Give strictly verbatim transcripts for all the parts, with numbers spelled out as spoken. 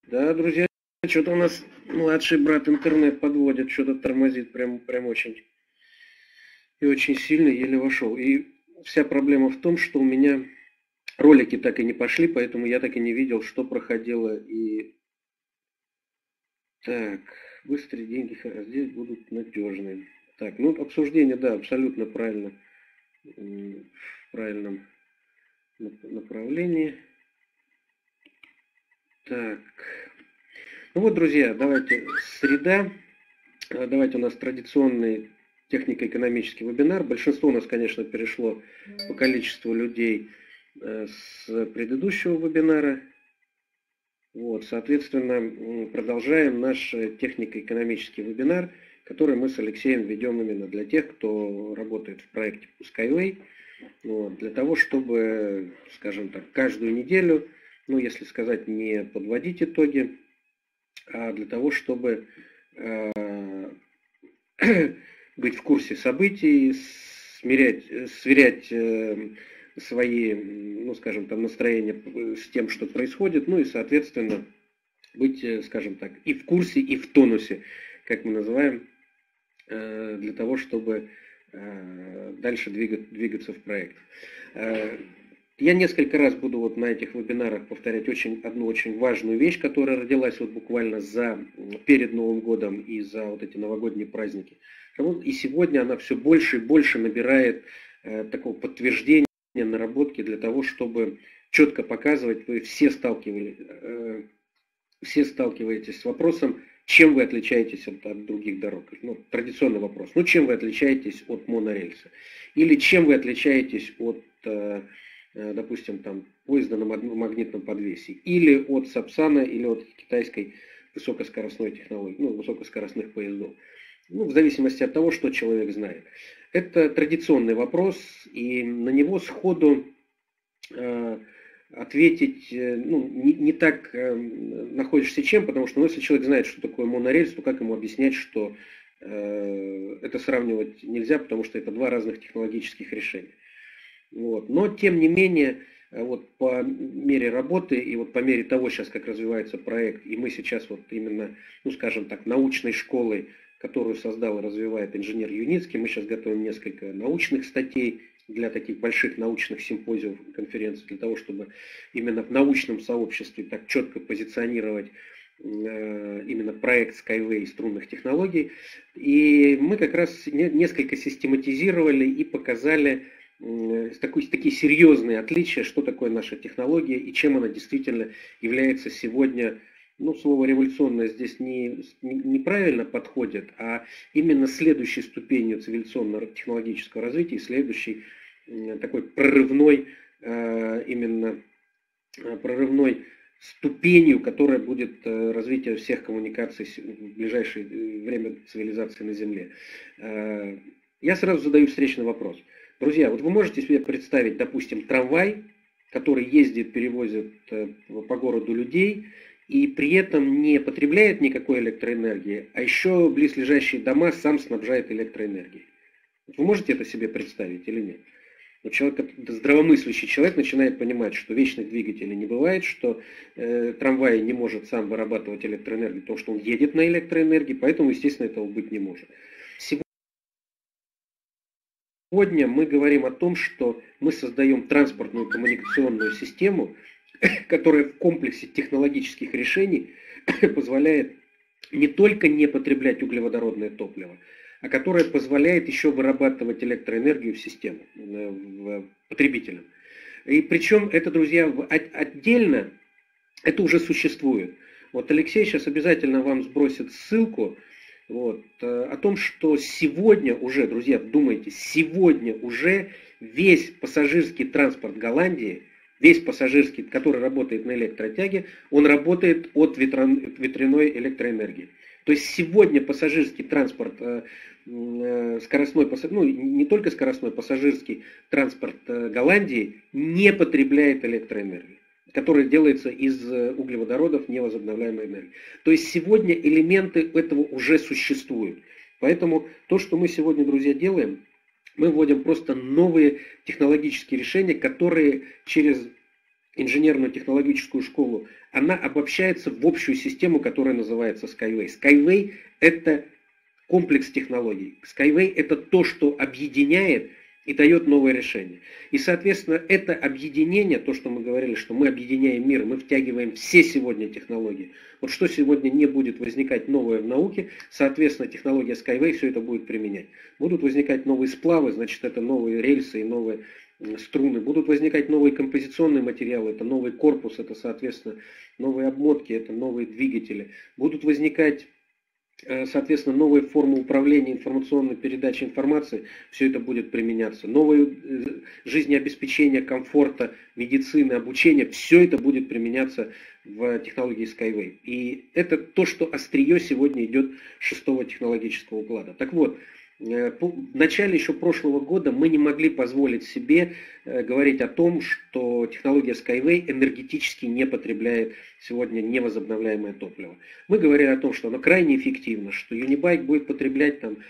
Да, друзья, что-то у нас младший брат интернет подводит, что-то тормозит прям, прям очень. И очень сильно еле вошел. И вся проблема в том, что у меня ролики так и не пошли, поэтому я так и не видел, что проходило. И так, быстрые деньги здесь будут надежные. Так, ну обсуждение, да, абсолютно правильно. В правильном направлении. Так. Ну вот, друзья, давайте среда. Давайте у нас традиционный технико-экономический вебинар. Большинство у нас, конечно, перешло по количеству людей с предыдущего вебинара. Вот, соответственно, продолжаем наш технико-экономический вебинар, который мы с Алексеем ведем именно для тех, кто работает в проекте Skyway. Вот, для того, чтобы, скажем так, каждую неделю, ну, если сказать, не подводить итоги, а для того, чтобы э, быть в курсе событий, смирять, сверять э, свои, ну, скажем, там, настроения с тем, что происходит, ну и, соответственно, быть, скажем так, и в курсе, и в тонусе, как мы называем, э, для того, чтобы э, дальше двигать, двигаться в проект. Э, Я несколько раз буду вот на этих вебинарах повторять очень, одну очень важную вещь, которая родилась вот буквально за, перед Новым годом и за вот эти новогодние праздники. И сегодня она все больше и больше набирает э, такого подтверждения, наработки для того, чтобы четко показывать, вы все, сталкивали, э, все сталкиваетесь с вопросом, чем вы отличаетесь от, от других дорог. Ну, традиционный вопрос. Ну, чем вы отличаетесь от монорельса? Или чем вы отличаетесь от... Э, допустим, там, поезда на магнитном подвесе, или от Сапсана, или от китайской высокоскоростной технологии, ну, высокоскоростных поездов. Ну, в зависимости от того, что человек знает. Это традиционный вопрос, и на него сходу э, ответить ну, не, не так э, находишься чем, потому что ну, если человек знает, что такое монорельс, то как ему объяснять, что э, это сравнивать нельзя, потому что это два разных технологических решения. Вот. Но, тем не менее, вот по мере работы и вот по мере того, сейчас как развивается проект, и мы сейчас вот именно, ну скажем так, научной школой, которую создал и развивает инженер Юницкий, мы сейчас готовим несколько научных статей для таких больших научных симпозиумов и конференций, для того, чтобы именно в научном сообществе так четко позиционировать именно проект Skyway струнных технологий. И мы как раз несколько систематизировали и показали Такой, такие серьезные отличия, что такое наша технология и чем она действительно является сегодня, ну, слово революционное здесь не, не, неправильно подходит, а именно следующей ступенью цивилизационного технологического развития, следующей такой прорывной, именно прорывной ступенью, которая будет развитие всех коммуникаций в ближайшее время цивилизации на Земле. Я сразу задаю встречный вопрос. Друзья, вот вы можете себе представить, допустим, трамвай, который ездит, перевозит по городу людей и при этом не потребляет никакой электроэнергии, а еще близлежащие дома сам снабжает электроэнергией. Вы можете это себе представить или нет? Но человек, здравомыслящий человек начинает понимать, что вечных двигателей не бывает, что э, трамвай не может сам вырабатывать электроэнергию, потому что он едет на электроэнергии, поэтому, естественно, этого быть не может. Сегодня мы говорим о том, что мы создаем транспортную коммуникационную систему, которая в комплексе технологических решений позволяет не только не потреблять углеводородное топливо, а которая позволяет еще вырабатывать электроэнергию в систему, в потребителям. И причем это, друзья, отдельно, это уже существует. Вот Алексей сейчас обязательно вам сбросит ссылку. Вот, о том, что сегодня уже, друзья, вдумайтесь, сегодня уже весь пассажирский транспорт Голландии, весь пассажирский, который работает на электротяге, он работает от ветряной электроэнергии. То есть сегодня пассажирский транспорт, скоростной, ну не только скоростной, пассажирский транспорт Голландии не потребляет электроэнергию, которая делается из углеводородов невозобновляемой энергии. То есть сегодня элементы этого уже существуют. Поэтому то, что мы сегодня, друзья, делаем, мы вводим просто новые технологические решения, которые через инженерную технологическую школу, она обобщается в общую систему, которая называется Skyway. Skyway – это комплекс технологий. Skyway – это то, что объединяет и дает новое решение. И, соответственно, это объединение, то, что мы говорили, что мы объединяем мир, мы втягиваем все сегодня технологии. Вот что сегодня не будет возникать новое в науке, соответственно, технология Skyway все это будет применять. Будут возникать новые сплавы, значит, это новые рельсы и новые струны. Будут возникать новые композиционные материалы, это новый корпус, это, соответственно, новые обмотки, это новые двигатели. Будут возникать, соответственно, новые формы управления информационной передачей информации, все это будет применяться. Новые жизнеобеспечения, комфорта, медицины, обучения, все это будет применяться в технологии Skyway. И это то, что острие сегодня идет шестого технологического уклада. Так вот, в начале еще прошлого года мы не могли позволить себе говорить о том, что технология Skyway энергетически не потребляет сегодня невозобновляемое топливо. Мы говорили о том, что оно крайне эффективно, что Unibike будет потреблять там,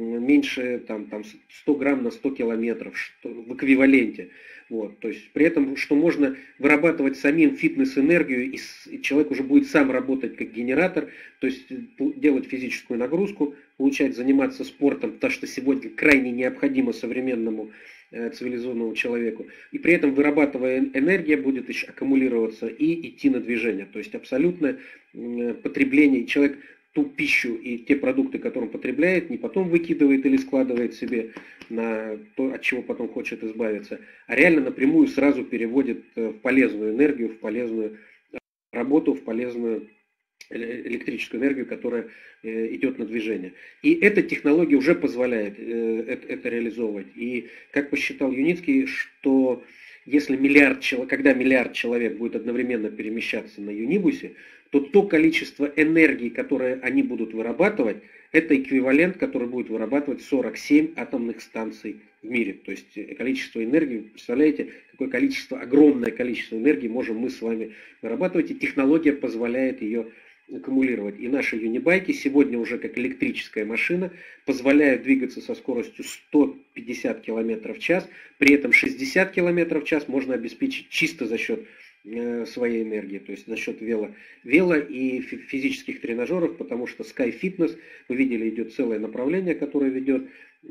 меньше там, там, сто грамм на сто километров что, в эквиваленте. Вот, то есть при этом, что можно вырабатывать самим фитнес-энергию, и, и человек уже будет сам работать как генератор, то есть делать физическую нагрузку, получать, заниматься спортом, то, что сегодня крайне необходимо современному э, цивилизованному человеку. И при этом, вырабатывая энергия, будет еще аккумулироваться и идти на движение. То есть абсолютное э, потребление. Человек ту пищу и те продукты, которые он потребляет, не потом выкидывает или складывает себе на то, от чего потом хочет избавиться, а реально напрямую сразу переводит в полезную энергию, в полезную работу, в полезную электрическую энергию, которая идет на движение. И эта технология уже позволяет это, это реализовывать. И как посчитал Юницкий, что если миллиард человек, когда миллиард человек будет одновременно перемещаться на Юнибусе, то то количество энергии, которое они будут вырабатывать, это эквивалент, который будет вырабатывать сорок семь атомных станций в мире. То есть количество энергии, представляете, какое количество, огромное количество энергии можем мы с вами вырабатывать, и технология позволяет ее аккумулировать. И наши юнибайки сегодня уже как электрическая машина позволяют двигаться со скоростью сто пятьдесят километров в час, при этом шестьдесят километров в час можно обеспечить чисто за счет своей энергии, то есть за счет вело, вело и физических тренажеров, потому что Sky Fitness, вы видели, идет целое направление, которое ведет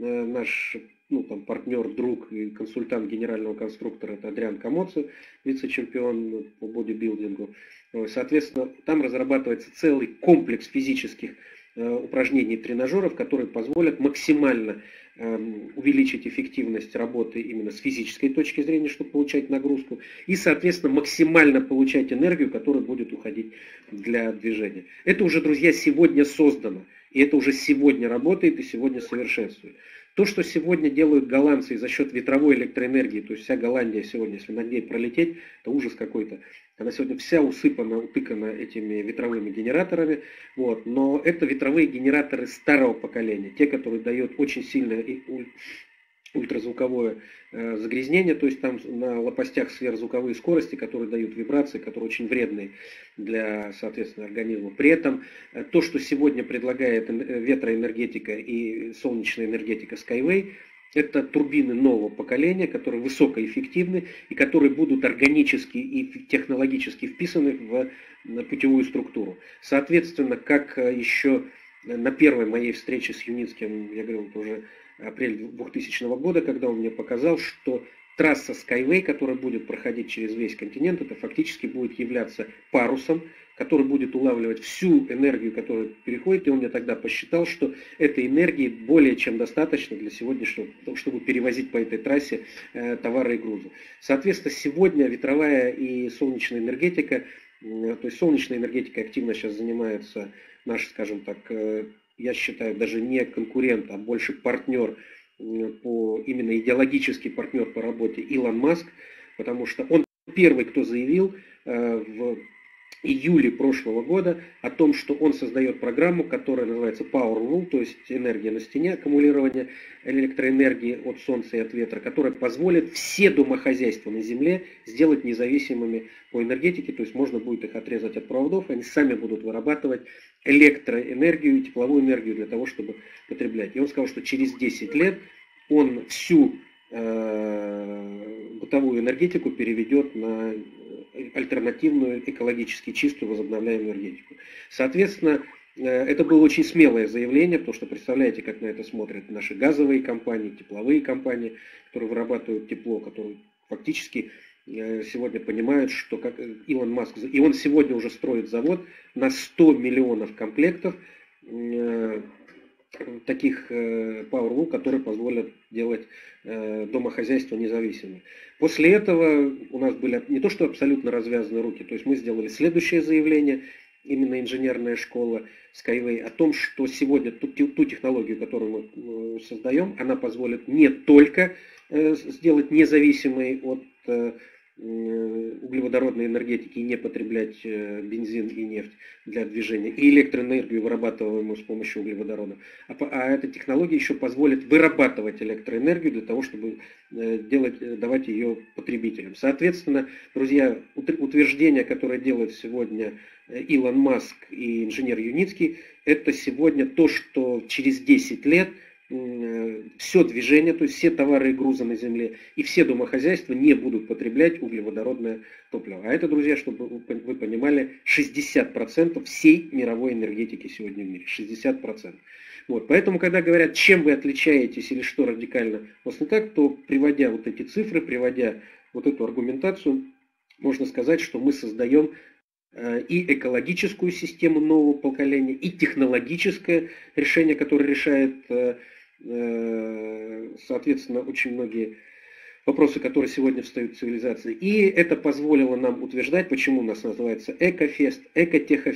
наш ну, там, партнер, друг и консультант генерального конструктора, это Адриан Камоцци, вице-чемпион по бодибилдингу. Соответственно, там разрабатывается целый комплекс физических упражнений и тренажеров, которые позволят максимально увеличить эффективность работы именно с физической точки зрения, чтобы получать нагрузку, и, соответственно, максимально получать энергию, которая будет уходить для движения. Это уже, друзья, сегодня создано, и это уже сегодня работает и сегодня совершенствует. То, что сегодня делают голландцы за счет ветровой электроэнергии, то есть вся Голландия сегодня, если на ней пролететь, это ужас какой-то. Она сегодня вся усыпана, утыкана этими ветровыми генераторами. Вот. Но это ветровые генераторы старого поколения, те, которые дают очень сильное ультразвуковое э, загрязнение, то есть там на лопастях сверхзвуковые скорости, которые дают вибрации, которые очень вредные для, соответственно, организма. При этом э, то, что сегодня предлагает ветроэнергетика и солнечная энергетика Skyway, это турбины нового поколения, которые высокоэффективны и которые будут органически и технологически вписаны в путевую структуру. Соответственно, как еще на первой моей встрече с Юницким, я говорил, это уже апрель двухтысячного года, когда он мне показал, что трасса Skyway, которая будет проходить через весь континент, это фактически будет являться парусом, который будет улавливать всю энергию, которая переходит, и он мне тогда посчитал, что этой энергии более чем достаточно для сегодняшнего, чтобы перевозить по этой трассе э, товары и грузы. Соответственно, сегодня ветровая и солнечная энергетика, э, то есть солнечная энергетика активно сейчас занимается наш, скажем так, э, я считаю, даже не конкурент, а больше партнер, э, по, именно идеологический партнер по работе Илон Маск, потому что он первый, кто заявил э, в июле прошлого года о том, что он создает программу, которая называется Powerwall, то есть энергия на стене, аккумулирование электроэнергии от солнца и от ветра, которая позволит все домохозяйства на Земле сделать независимыми по энергетике, то есть можно будет их отрезать от проводов, они сами будут вырабатывать электроэнергию и тепловую энергию для того, чтобы потреблять. И он сказал, что через десять лет он всю э, бытовую энергетику переведет на альтернативную, экологически чистую, возобновляемую энергетику. Соответственно, это было очень смелое заявление, потому что представляете, как на это смотрят наши газовые компании, тепловые компании, которые вырабатывают тепло, которые фактически сегодня понимают, что как Илон Маск, и он сегодня уже строит завод на сто миллионов комплектов таких Powerwall, которые позволят делать домохозяйство независимым. После этого у нас были не то что абсолютно развязаны руки, то есть мы сделали следующее заявление, именно инженерная школа Skyway, о том, что сегодня ту, ту технологию, которую мы создаем, она позволит не только сделать независимой от углеводородной энергетики и не потреблять бензин и нефть для движения, и электроэнергию, вырабатываемую с помощью углеводородов. А, а эта технология еще позволит вырабатывать электроэнергию для того, чтобы делать, давать ее потребителям. Соответственно, друзья, утверждение, которое делает сегодня Илон Маск и инженер Юницкий, это сегодня то, что через десять лет все движение, то есть все товары и грузы на земле и все домохозяйства не будут потреблять углеводородное топливо. А это, друзья, чтобы вы понимали, шестьдесят процентов всей мировой энергетики сегодня в мире. шестьдесят процентов. Вот. Поэтому, когда говорят, чем вы отличаетесь или что радикально у вас не так, то приводя вот эти цифры, приводя вот эту аргументацию, можно сказать, что мы создаем и экологическую систему нового поколения, и технологическое решение, которое решает, соответственно, очень многие вопросы, которые сегодня встают в цивилизации. И это позволило нам утверждать, почему у нас называется Экофест, Экотех,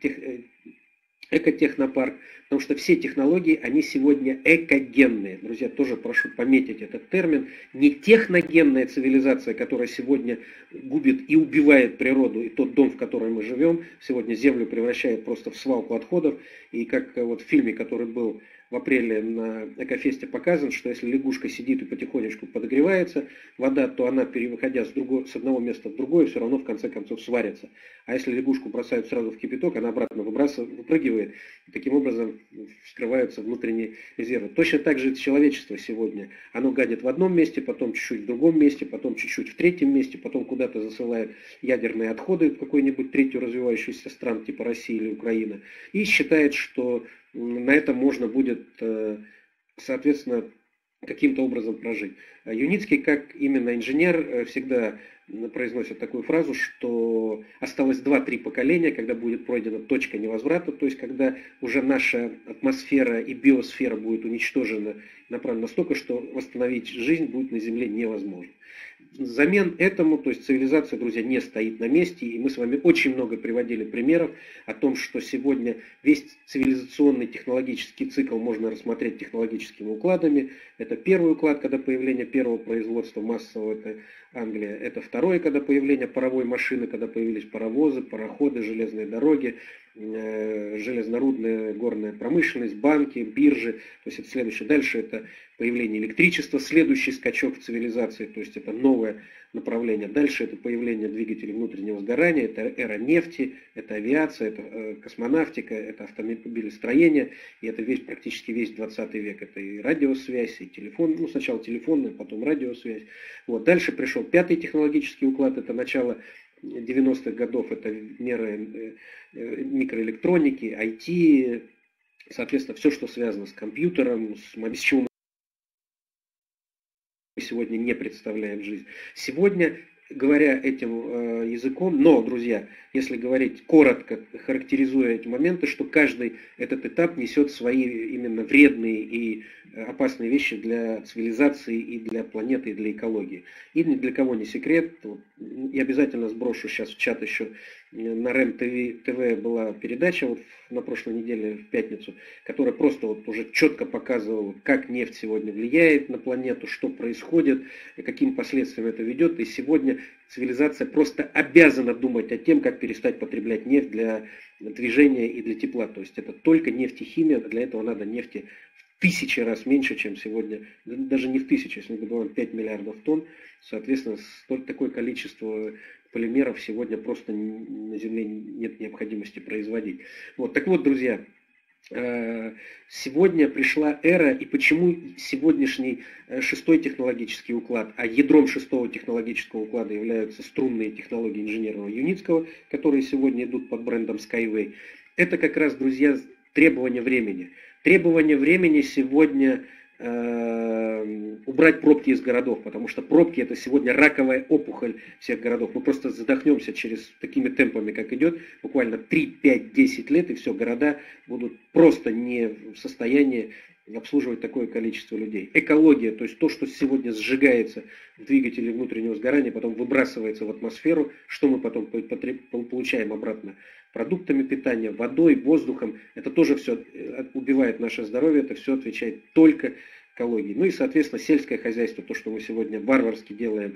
Экотехнопарк, потому что все технологии, они сегодня экогенные. Друзья, тоже прошу пометить этот термин. Не техногенная цивилизация, которая сегодня губит и убивает природу, и тот дом, в котором мы живем, сегодня землю превращает просто в свалку отходов. И как вот в фильме, который был в апреле на Экофесте показан, что если лягушка сидит и потихонечку подогревается вода, то она, переходя с, другого, с одного места в другое, все равно в конце концов сварится. А если лягушку бросают сразу в кипяток, она обратно выбрасывает, выпрыгивает, и таким образом вскрываются внутренние резервы. Точно так же человечество сегодня. Оно гадит в одном месте, потом чуть-чуть в другом месте, потом чуть-чуть в третьем месте, потом куда-то засылает ядерные отходы в какой-нибудь третью развивающуюся страну, типа России или Украины, и считает, что на это можно будет, соответственно, каким-то образом прожить. Юницкий, как именно инженер, всегда произносит такую фразу, что осталось два-три поколения, когда будет пройдена точка невозврата, то есть когда уже наша атмосфера и биосфера будет уничтожена, направлена настолько, что восстановить жизнь будет на Земле невозможно. Взамен этому, то есть цивилизация, друзья, не стоит на месте, и мы с вами очень много приводили примеров о том, что сегодня весь цивилизационный технологический цикл можно рассмотреть технологическими укладами. Это первый уклад, когда появление первого производства массового, это Англия. Это второе, когда появление паровой машины, когда появились паровозы, пароходы, железные дороги, железнорудная горная промышленность, банки, биржи. То есть это следующее. Дальше это появление электричества, следующий скачок в цивилизации, то есть это новое направление. Дальше это появление двигателей внутреннего сгорания, это эра нефти, это авиация, это космонавтика, это автомобилестроение, и это весь, практически весь двадцатый век. Это и радиосвязь, и телефон, ну сначала телефонная, потом радиосвязь. Вот. Дальше пришел пятый технологический уклад, это начало девяностых годов, это меры микроэлектроники, ай ти, соответственно, все, что связано с компьютером, с чего мы сегодня не представляем жизнь. Сегодня, говоря этим э, языком, но, друзья, если говорить коротко, характеризуя эти моменты, что каждый этот этап несет свои именно вредные и опасные вещи для цивилизации и для планеты, и для экологии. И ни для кого не секрет. Вот, я обязательно сброшу сейчас в чат еще на РЕН ТВ была передача вот на прошлой неделе в пятницу, которая просто вот уже четко показывала, как нефть сегодня влияет на планету, что происходит, и каким последствиям это ведет. И сегодня цивилизация просто обязана думать о том, как перестать потреблять нефть для движения и для тепла. То есть это только нефтехимия, для этого надо нефти в тысячи раз меньше, чем сегодня, даже не в тысячи, если мы говорим пять миллиардов тонн, соответственно, столь, такое количество полимеров сегодня просто на Земле нет необходимости производить. Вот, так вот, друзья, Сегодня пришла эра, и почему сегодняшний шестой технологический уклад, а ядром шестого технологического уклада являются струнные технологии инженерного Юницкого, которые сегодня идут под брендом Skyway, это как раз, друзья, требования времени. Требования времени сегодня э, убрать пробки из городов, потому что пробки — это сегодня раковая опухоль всех городов. Мы просто задохнемся через такими темпами, как идет, буквально три, пять, десять лет, и все, города будут просто не в состоянии обслуживать такое количество людей. Экология, то есть то, что сегодня сжигается в двигателе внутреннего сгорания, потом выбрасывается в атмосферу, что мы потом получаем обратно? Продуктами питания, водой, воздухом. Это тоже все убивает наше здоровье, это все отвечает только экологии. Ну и, соответственно, сельское хозяйство, то, что мы сегодня варварски делаем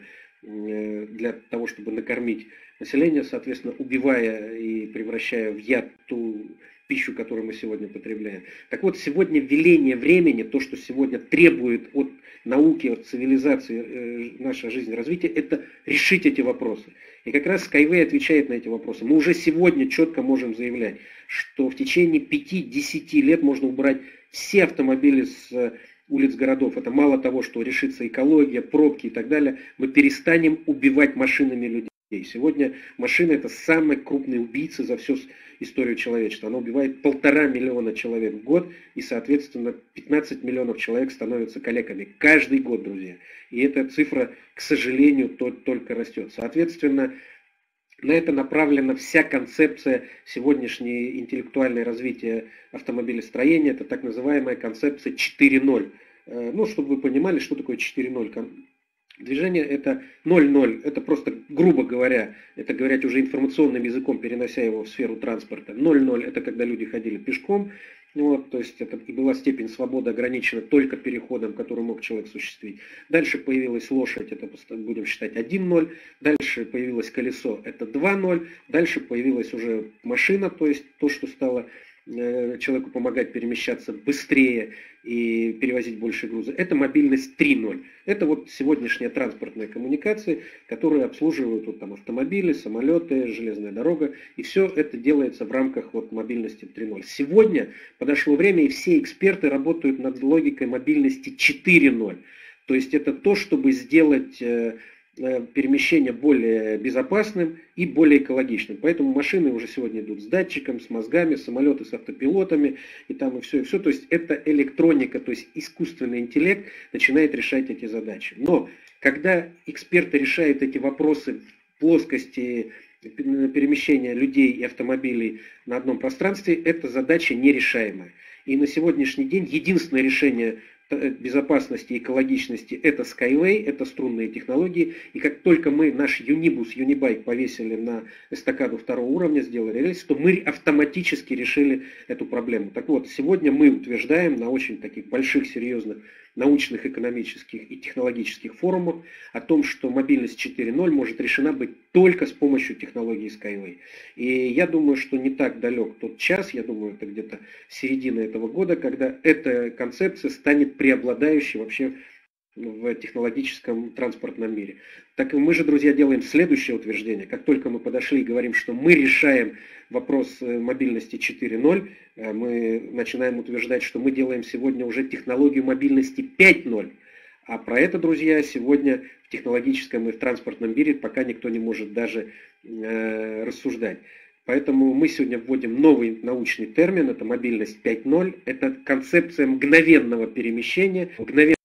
для того, чтобы накормить население, соответственно, убивая и превращая в яд ту пищу, которую мы сегодня потребляем. Так вот, сегодня веление времени, то, что сегодня требует от науки, от цивилизации э, наша жизнь, развития, это решить эти вопросы. И как раз Skyway отвечает на эти вопросы. Мы уже сегодня четко можем заявлять, что в течение пяти-десяти лет можно убрать все автомобили с улиц городов. Это мало того, что решится экология, пробки и так далее. Мы перестанем убивать машинами людей. Сегодня машина — это самый крупный убийца за всю историю человечества. Она убивает полтора миллиона человек в год, и, соответственно, пятнадцать миллионов человек становятся калеками каждый год, друзья. И эта цифра, к сожалению, только растет. Соответственно, на это направлена вся концепция сегодняшней интеллектуальное развития автомобилестроения. Это так называемая концепция четыре ноль. Ну, чтобы вы понимали, что такое четыре ноль. Движение — это ноль ноль, это просто, грубо говоря, это говорить уже информационным языком, перенося его в сферу транспорта. ноль ноль — это когда люди ходили пешком, вот, то есть это и была степень свободы ограничена только переходом, который мог человек осуществить. Дальше появилась лошадь, это будем считать один ноль, дальше появилось колесо, это два ноль, дальше появилась уже машина, то есть то, что стало человеку помогать перемещаться быстрее и перевозить больше груза. Это мобильность три ноль. Это вот сегодняшние транспортные коммуникации, которые обслуживают вот там автомобили, самолеты, железная дорога. И все это делается в рамках вот мобильности три ноль. Сегодня подошло время, и все эксперты работают над логикой мобильности четыре ноль. То есть это то, чтобы сделать перемещение более безопасным и более экологичным. Поэтому машины уже сегодня идут с датчиком, с мозгами, самолеты с автопилотами, и там и все, и все. То есть это электроника, то есть искусственный интеллект начинает решать эти задачи. Но когда эксперты решают эти вопросы в плоскости перемещения людей и автомобилей на одном пространстве, эта задача нерешаемая. И на сегодняшний день единственное решение безопасности и экологичности — это Skyway, это струнные технологии. И как только мы наш Юнибус, Юнибайк повесили на эстакаду второго уровня, сделали рельс, то мы автоматически решили эту проблему. Так вот, сегодня мы утверждаем на очень таких больших, серьезных научных, экономических и технологических форумах о том, что мобильность четыре ноль может решена быть только с помощью технологии Skyway. И я думаю, что не так далек тот час, я думаю, это где-то середина этого года, когда эта концепция станет преобладающей вообще в технологическом транспортном мире. Так мы же, друзья, делаем следующее утверждение. Как только мы подошли и говорим, что мы решаем вопрос мобильности четыре ноль, мы начинаем утверждать, что мы делаем сегодня уже технологию мобильности пять ноль. А про это, друзья, сегодня в технологическом и в транспортном мире пока никто не может даже э, рассуждать. Поэтому мы сегодня вводим новый научный термин, это мобильность пять ноль. Это концепция мгновенного перемещения, мгновенного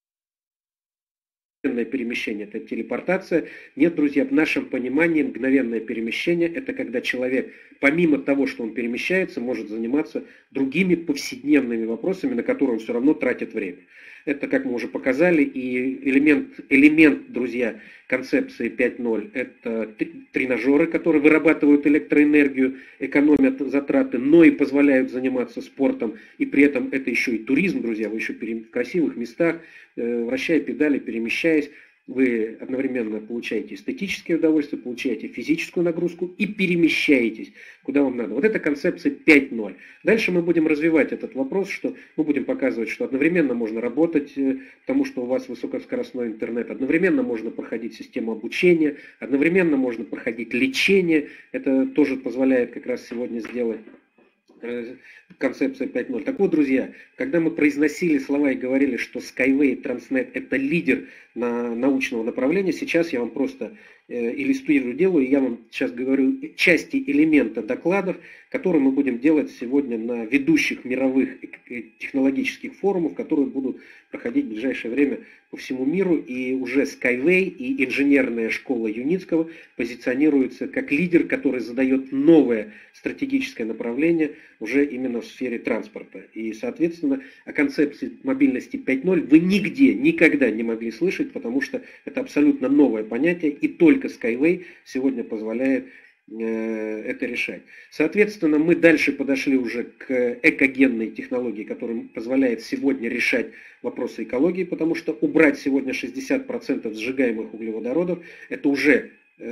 перемещение, это телепортация. Нет, друзья, в нашем понимании мгновенное перемещение — это когда человек, помимо того, что он перемещается, может заниматься другими повседневными вопросами, на которые он все равно тратит время. Это, как мы уже показали, и элемент, элемент, друзья, концепции пять ноль — это тренажеры, которые вырабатывают электроэнергию, экономят затраты, но и позволяют заниматься спортом. И при этом это еще и туризм, друзья, вы еще в красивых местах, вращая педали, перемещаясь, вы одновременно получаете эстетическое удовольствие, получаете физическую нагрузку и перемещаетесь куда вам надо. Вот это концепция пять ноль. Дальше мы будем развивать этот вопрос, что мы будем показывать, что одновременно можно работать, потому что у вас высокоскоростной интернет, одновременно можно проходить систему обучения, одновременно можно проходить лечение. Это тоже позволяет как раз сегодня сделать концепция пять ноль. Так вот, друзья, когда мы произносили слова и говорили, что Skyway Transnet это лидер на научного направления, сейчас я вам просто иллюстрирую, делаю, я вам сейчас говорю части элемента докладов, которые мы будем делать сегодня на ведущих мировых технологических форумах, которые будут проходить в ближайшее время по всему миру, и уже Skyway и инженерная школа Юницкого позиционируются как лидер, который задает новое стратегическое направление уже именно в сфере транспорта. И, соответственно, о концепции мобильности пять ноль вы нигде, никогда не могли слышать, потому что это абсолютно новое понятие, и только Skyway сегодня позволяет это решать. Соответственно, мы дальше подошли уже к экогенной технологии, которая позволяет сегодня решать вопросы экологии, потому что убрать сегодня шестьдесят процентов сжигаемых углеводородов, это уже,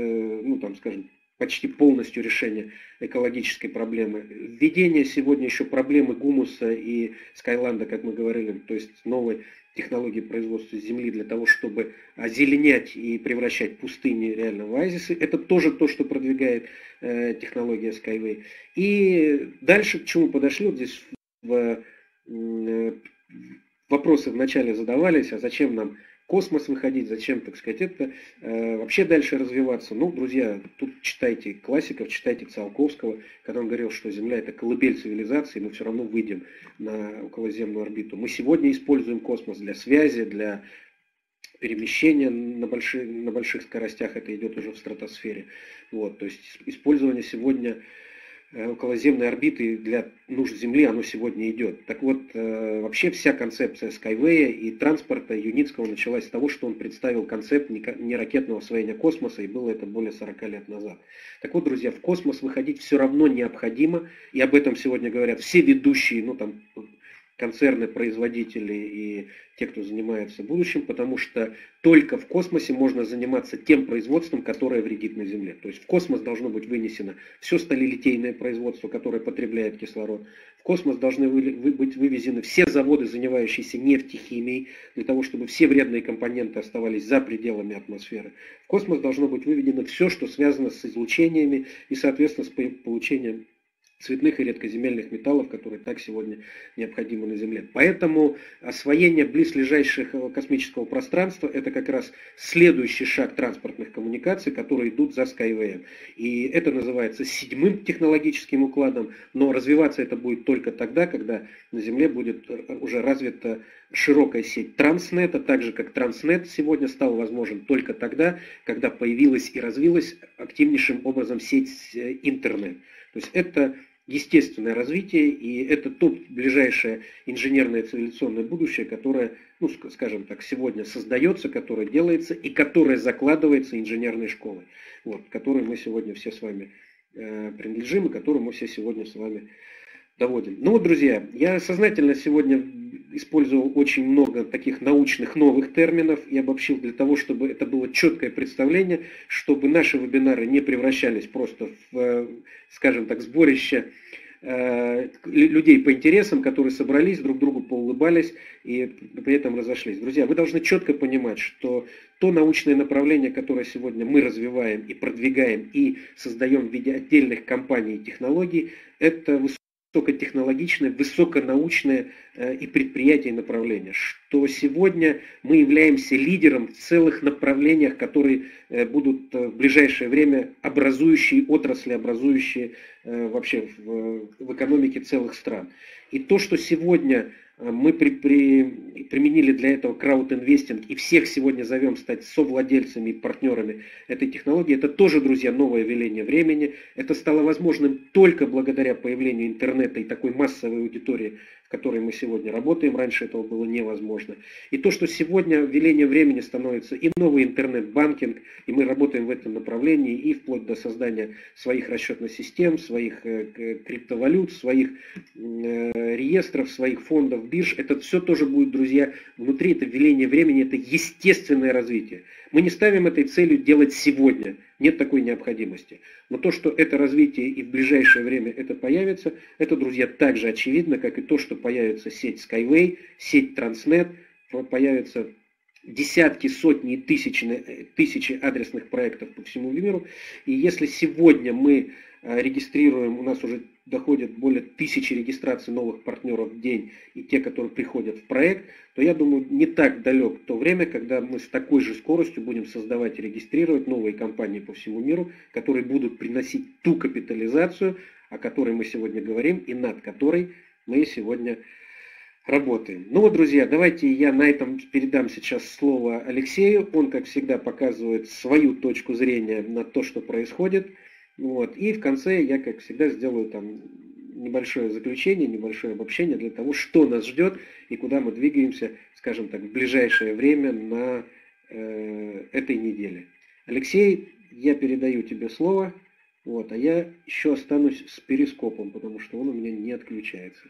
ну там скажем, почти полностью решение экологической проблемы. Введение сегодня еще проблемы гумуса и скайланда, как мы говорили, то есть новой технологии производства земли для того, чтобы озеленять и превращать пустыни реально в оазисы. Это тоже то, что продвигает э, технология Skyway. И дальше к чему подошли? Вот здесь в, э, вопросы вначале задавались, а зачем нам космос выходить, зачем, так сказать, это э, вообще дальше развиваться. Ну, друзья, тут читайте классиков, читайте Циолковского, когда он говорил, что Земля это колыбель цивилизации, мы все равно выйдем на околоземную орбиту. Мы сегодня используем космос для связи, для перемещения на больших, на больших скоростях, это идет уже в стратосфере. Вот, то есть использование сегодня околоземной орбиты для нужд Земли, оно сегодня идет. Так вот, вообще вся концепция Skyway и транспорта Юницкого началась с того, что он представил концепт неракетного освоения космоса, и было это более сорока лет назад. Так вот, друзья, в космос выходить все равно необходимо, и об этом сегодня говорят все ведущие, ну там, концерны, производители и те, кто занимается будущим, потому что только в космосе можно заниматься тем производством, которое вредит на Земле. То есть в космос должно быть вынесено все сталелитейное производство, которое потребляет кислород. В космос должны быть вывезены все заводы, занимающиеся нефтехимией, для того, чтобы все вредные компоненты оставались за пределами атмосферы. В космос должно быть выведено все, что связано с излучениями и, соответственно, с получением цветных и редкоземельных металлов, которые так сегодня необходимы на Земле. Поэтому освоение близлежащих космического пространства – это как раз следующий шаг транспортных коммуникаций, которые идут за Skyway. И это называется седьмым технологическим укладом, но развиваться это будет только тогда, когда на Земле будет уже развита широкая сеть Транснета, так же как Транснет сегодня стал возможен только тогда, когда появилась и развилась активнейшим образом сеть интернет. То есть это естественное развитие, и это то ближайшее инженерное цивилизационное будущее, которое, ну, скажем так, сегодня создается, которое делается и которое закладывается инженерной школой, вот, которой мы сегодня все с вами э, принадлежим и которую мы все сегодня с вами доводим. Ну вот, друзья, я сознательно сегодня использовал очень много таких научных новых терминов и обобщил для того, чтобы это было четкое представление, чтобы наши вебинары не превращались просто в, скажем так, сборище э, людей по интересам, которые собрались, друг другу поулыбались и при этом разошлись. Друзья, вы должны четко понимать, что то научное направление, которое сегодня мы развиваем и продвигаем и создаем в виде отдельных компаний и технологий, это высокое высокотехнологичное, высоконаучное э, и предприятие и направление, что сегодня мы являемся лидером в целых направлениях, которые э, будут э, в ближайшее время образующие отрасли, образующие э, вообще в, в экономике целых стран. И то, что сегодня мы при, при, применили для этого краудинвестинг и всех сегодня зовем стать совладельцами и партнерами этой технологии, это тоже, друзья, новое веление времени. Это стало возможным только благодаря появлению интернета и такой массовой аудитории, в которой мы сегодня работаем. Раньше этого было невозможно. И то, что сегодня веление времени становится и новый интернет-банкинг, и мы работаем в этом направлении, и вплоть до создания своих расчетных систем, своих э, криптовалют, своих э, реестров, своих фондов, бирж, это все тоже будет, друзья, внутри это веление времени, это естественное развитие. Мы не ставим этой целью делать сегодня, нет такой необходимости. Но то, что это развитие и в ближайшее время это появится, это, друзья, так же очевидно, как и то, что появится сеть Skyway, сеть Transnet, появятся десятки, сотни, тысячи, тысячи адресных проектов по всему миру. И если сегодня мы регистрируем, у нас уже доходят более тысячи регистраций новых партнеров в день и те, которые приходят в проект, то я думаю, не так далек то время, когда мы с такой же скоростью будем создавать и регистрировать новые компании по всему миру, которые будут приносить ту капитализацию, о которой мы сегодня говорим и над которой мы сегодня работаем. Ну вот, друзья, давайте я на этом передам сейчас слово Алексею. Он, как всегда, показывает свою точку зрения на то, что происходит. Вот. И в конце я, как всегда, сделаю там небольшое заключение, небольшое обобщение для того, что нас ждет и куда мы двигаемся, скажем так, в ближайшее время на э, этой неделе. Алексей, я передаю тебе слово, вот, а я еще останусь с перископом, потому что он у меня не отключается.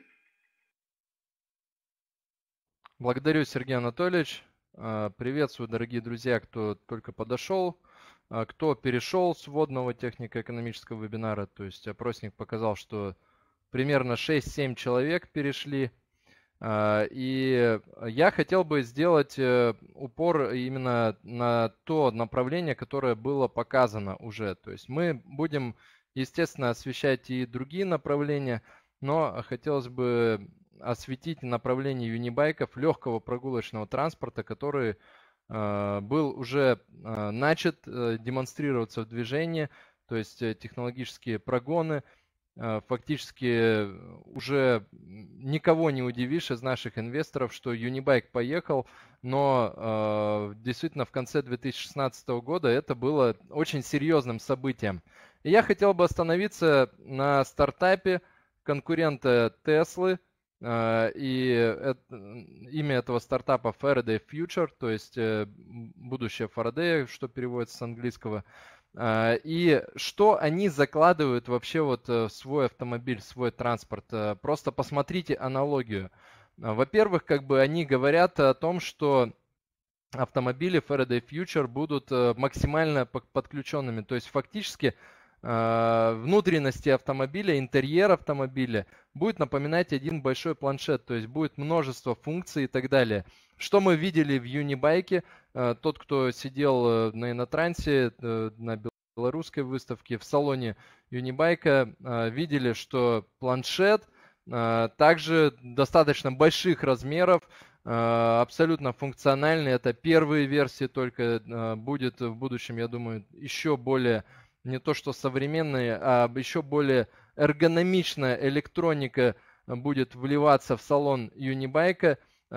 Благодарю, Сергей Анатольевич. Приветствую, дорогие друзья, кто только подошел, кто перешел с вводного технико-экономического вебинара. То есть опросник показал, что примерно шесть-семь человек перешли. И я хотел бы сделать упор именно на то направление, которое было показано уже. То есть мы будем, естественно, освещать и другие направления, но хотелось бы осветить направление юнибайков, легкого прогулочного транспорта, который э, был уже э, начат э, демонстрироваться в движении, то есть э, технологические прогоны. Э, фактически уже никого не удивишь из наших инвесторов, что юнибайк поехал, но э, действительно в конце две тысячи шестнадцатого года это было очень серьезным событием. И я хотел бы остановиться на стартапе конкурента Теслы. И имя этого стартапа Faraday Future, то есть будущее Фарадея, что переводится с английского. И что они закладывают вообще вот в свой автомобиль, в свой транспорт. Просто посмотрите аналогию. Во-первых, как бы они говорят о том, что автомобили Faraday Future будут максимально подключенными. То есть фактически внутренности автомобиля, интерьер автомобиля будет напоминать один большой планшет, то есть будет множество функций и так далее. Что мы видели в юнибайке, тот, кто сидел на Инотрансе, на белорусской выставке, в салоне юнибайка, видели, что планшет также достаточно больших размеров, абсолютно функциональный. Это первые версии, только будет в будущем, я думаю, еще более не то что современные, а еще более эргономичная электроника будет вливаться в салон юнибайка.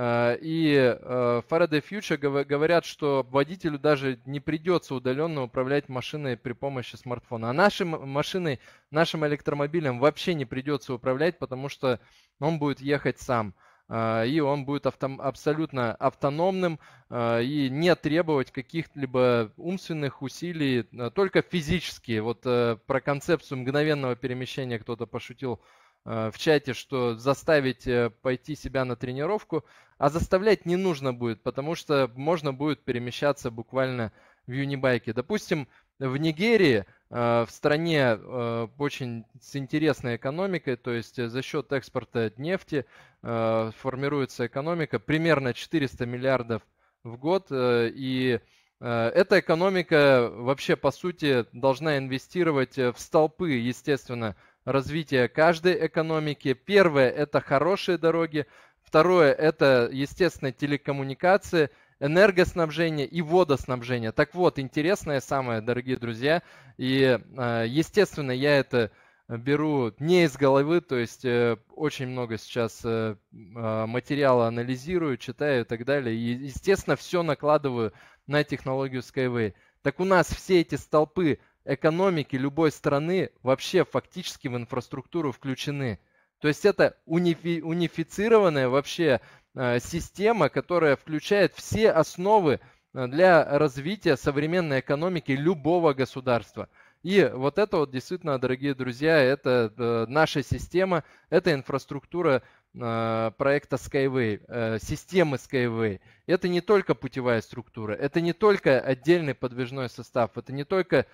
И Faraday Future говорят, что водителю даже не придется удаленно управлять машиной при помощи смартфона. А нашей машиной, нашим электромобилем вообще не придется управлять, потому что он будет ехать сам. И он будет авто, абсолютно автономным и не требовать каких-либо умственных усилий, только физические. Вот про концепцию мгновенного перемещения кто-то пошутил в чате, что заставить пойти себя на тренировку, а заставлять не нужно будет, потому что можно будет перемещаться буквально в юнибайке. Допустим, в Нигерии, в стране очень с интересной экономикой, то есть за счет экспорта нефти формируется экономика примерно четыреста миллиардов в год, и эта экономика вообще по сути должна инвестировать в столпы, естественно, развития каждой экономики. Первое – это хорошие дороги, второе – это, естественно, телекоммуникации, энергоснабжение и водоснабжение. Так вот, интересное самое, дорогие друзья, и, естественно, я это беру не из головы, то есть очень много сейчас материала анализирую, читаю и так далее, и, естественно, все накладываю на технологию Skyway. Так у нас все эти столпы экономики любой страны вообще фактически в инфраструктуру включены. То есть это унифи- унифицированная вообще система, которая включает все основы для развития современной экономики любого государства. И вот это вот действительно, дорогие друзья, это наша система, это инфраструктура проекта Skyway, системы Skyway. Это не только путевая структура, это не только отдельный подвижной состав, это не только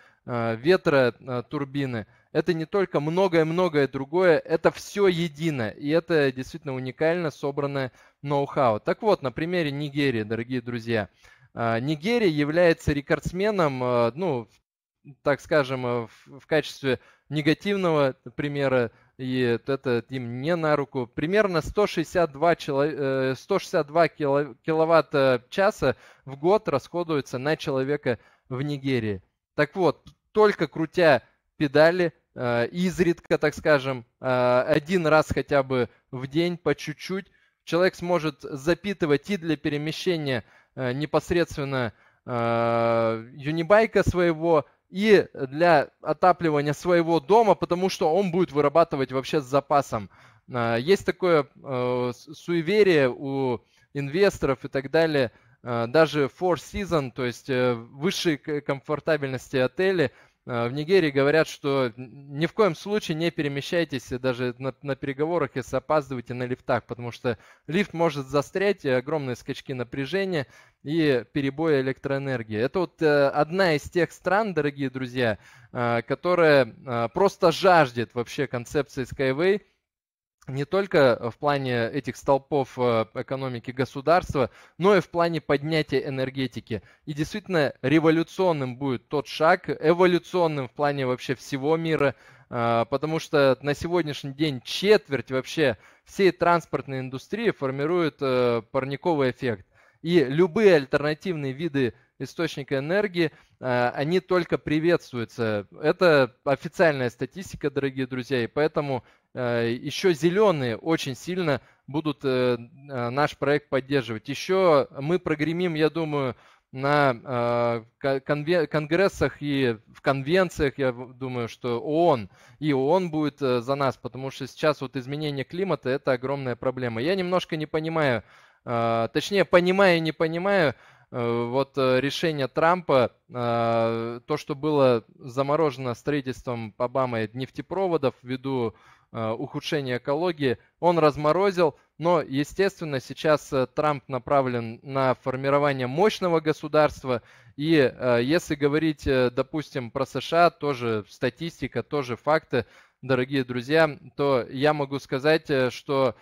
ветротурбины, это не только многое-многое другое, это все едино, и это действительно уникально собранное ноу-хау. Так вот, на примере Нигерии, дорогие друзья, Нигерия является рекордсменом, ну, так скажем, в качестве негативного примера и это им не на руку. Примерно сто шестьдесят два, сто шестьдесят два киловатт-часа в год расходуется на человека в Нигерии. Так вот, только крутя педали, изредка, так скажем, один раз хотя бы в день, по чуть-чуть, человек сможет запитывать и для перемещения непосредственно юнибайка своего, и для отапливания своего дома, потому что он будет вырабатывать вообще с запасом. Есть такое суеверие у инвесторов и так далее, даже Four Seasons, то есть высшей комфортабельности отели, в Нигерии говорят, что ни в коем случае не перемещайтесь даже на, на переговорах, если опаздываете на лифтах, потому что лифт может застрять, и огромные скачки напряжения и перебои электроэнергии. Это вот одна из тех стран, дорогие друзья, которая просто жаждет вообще концепции Skyway, не только в плане этих столпов экономики государства, но и в плане поднятия энергетики. И действительно революционным будет тот шаг, эволюционным в плане вообще всего мира, потому что на сегодняшний день четверть вообще всей транспортной индустрии формирует парниковый эффект. И любые альтернативные виды источника энергии, они только приветствуются. Это официальная статистика, дорогие друзья, и поэтому еще зеленые очень сильно будут наш проект поддерживать. Еще мы прогремим, я думаю, на конгрессах и в конвенциях, я думаю, что ООН, и ООН будет за нас, потому что сейчас вот изменение климата – это огромная проблема. Я немножко не понимаю, точнее, понимаю и не понимаю, вот решение Трампа, то, что было заморожено строительством Обамой нефтепроводов ввиду ухудшения экологии, он разморозил, но, естественно, сейчас Трамп направлен на формирование мощного государства, и если говорить, допустим, про США, тоже статистика, тоже факты, дорогие друзья, то я могу сказать, что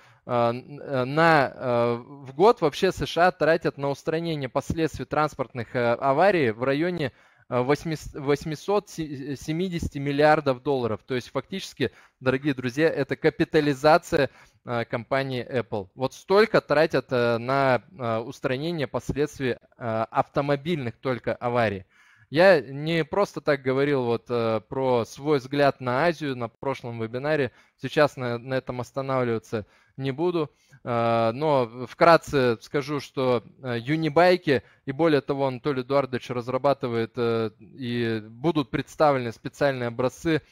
на, в год вообще США тратят на устранение последствий транспортных аварий в районе восемьсот семьдесят миллиардов долларов. То есть фактически, дорогие друзья, это капитализация компании Apple. Вот столько тратят на устранение последствий автомобильных только аварий. Я не просто так говорил вот про свой взгляд на Азию на прошлом вебинаре. Сейчас на, на этом останавливаться не буду. Но вкратце скажу, что юнибайки, и более того, Анатолий Эдуардович разрабатывает и будут представлены специальные образцы,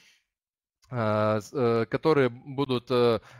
которые будут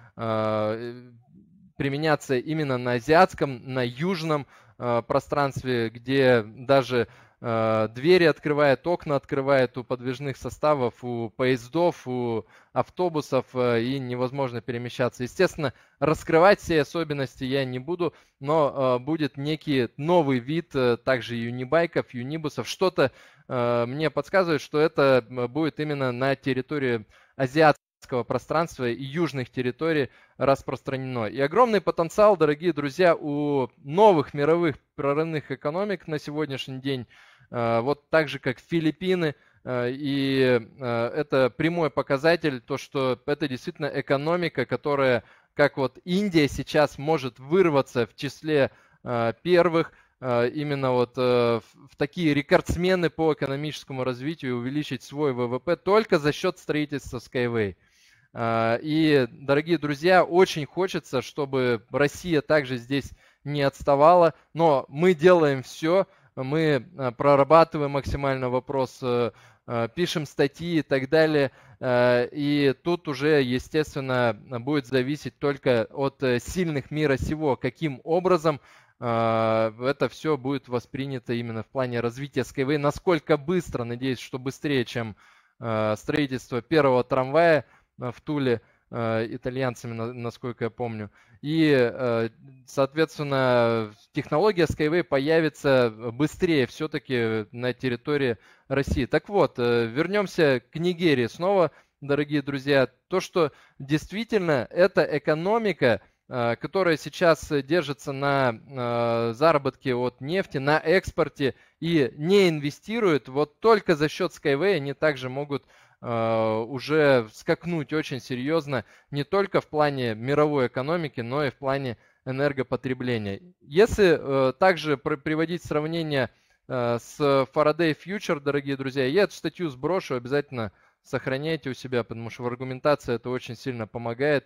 применяться именно на азиатском, на южном пространстве, где даже двери открывает, окна открывает у подвижных составов, у поездов, у автобусов, и невозможно перемещаться. Естественно, раскрывать все особенности я не буду, но будет некий новый вид также юнибайков, юнибусов. Что-то мне подсказывает, что это будет именно на территории азиатского пространства и южных территорий распространено. И огромный потенциал, дорогие друзья, у новых мировых прорывных экономик на сегодняшний день, вот так же как Филиппины, и это прямой показатель, то что это действительно экономика, которая, как вот Индия сейчас может вырваться в числе первых, именно вот в такие рекордсмены по экономическому развитию и увеличить свой ВВП только за счет строительства Skyway. И, дорогие друзья, очень хочется, чтобы Россия также здесь не отставала, но мы делаем все, мы прорабатываем максимально вопрос, пишем статьи и так далее, и тут уже, естественно, будет зависеть только от сильных мира сего, каким образом это все будет воспринято именно в плане развития Skyway, насколько быстро, надеюсь, что быстрее, чем строительство первого трамвая в Туле итальянцами, насколько я помню. И, соответственно, технология Skyway появится быстрее все-таки на территории России. Так вот, вернемся к Нигерии снова, дорогие друзья. То, что действительно эта экономика, которая сейчас держится на заработке от нефти, на экспорте и не инвестирует, вот только за счет Skyway они также могут уже скакнуть очень серьезно не только в плане мировой экономики, но и в плане энергопотребления. Если также приводить сравнение с Faraday Future, дорогие друзья, я эту статью сброшу, обязательно сохраняйте у себя, потому что в аргументации это очень сильно помогает.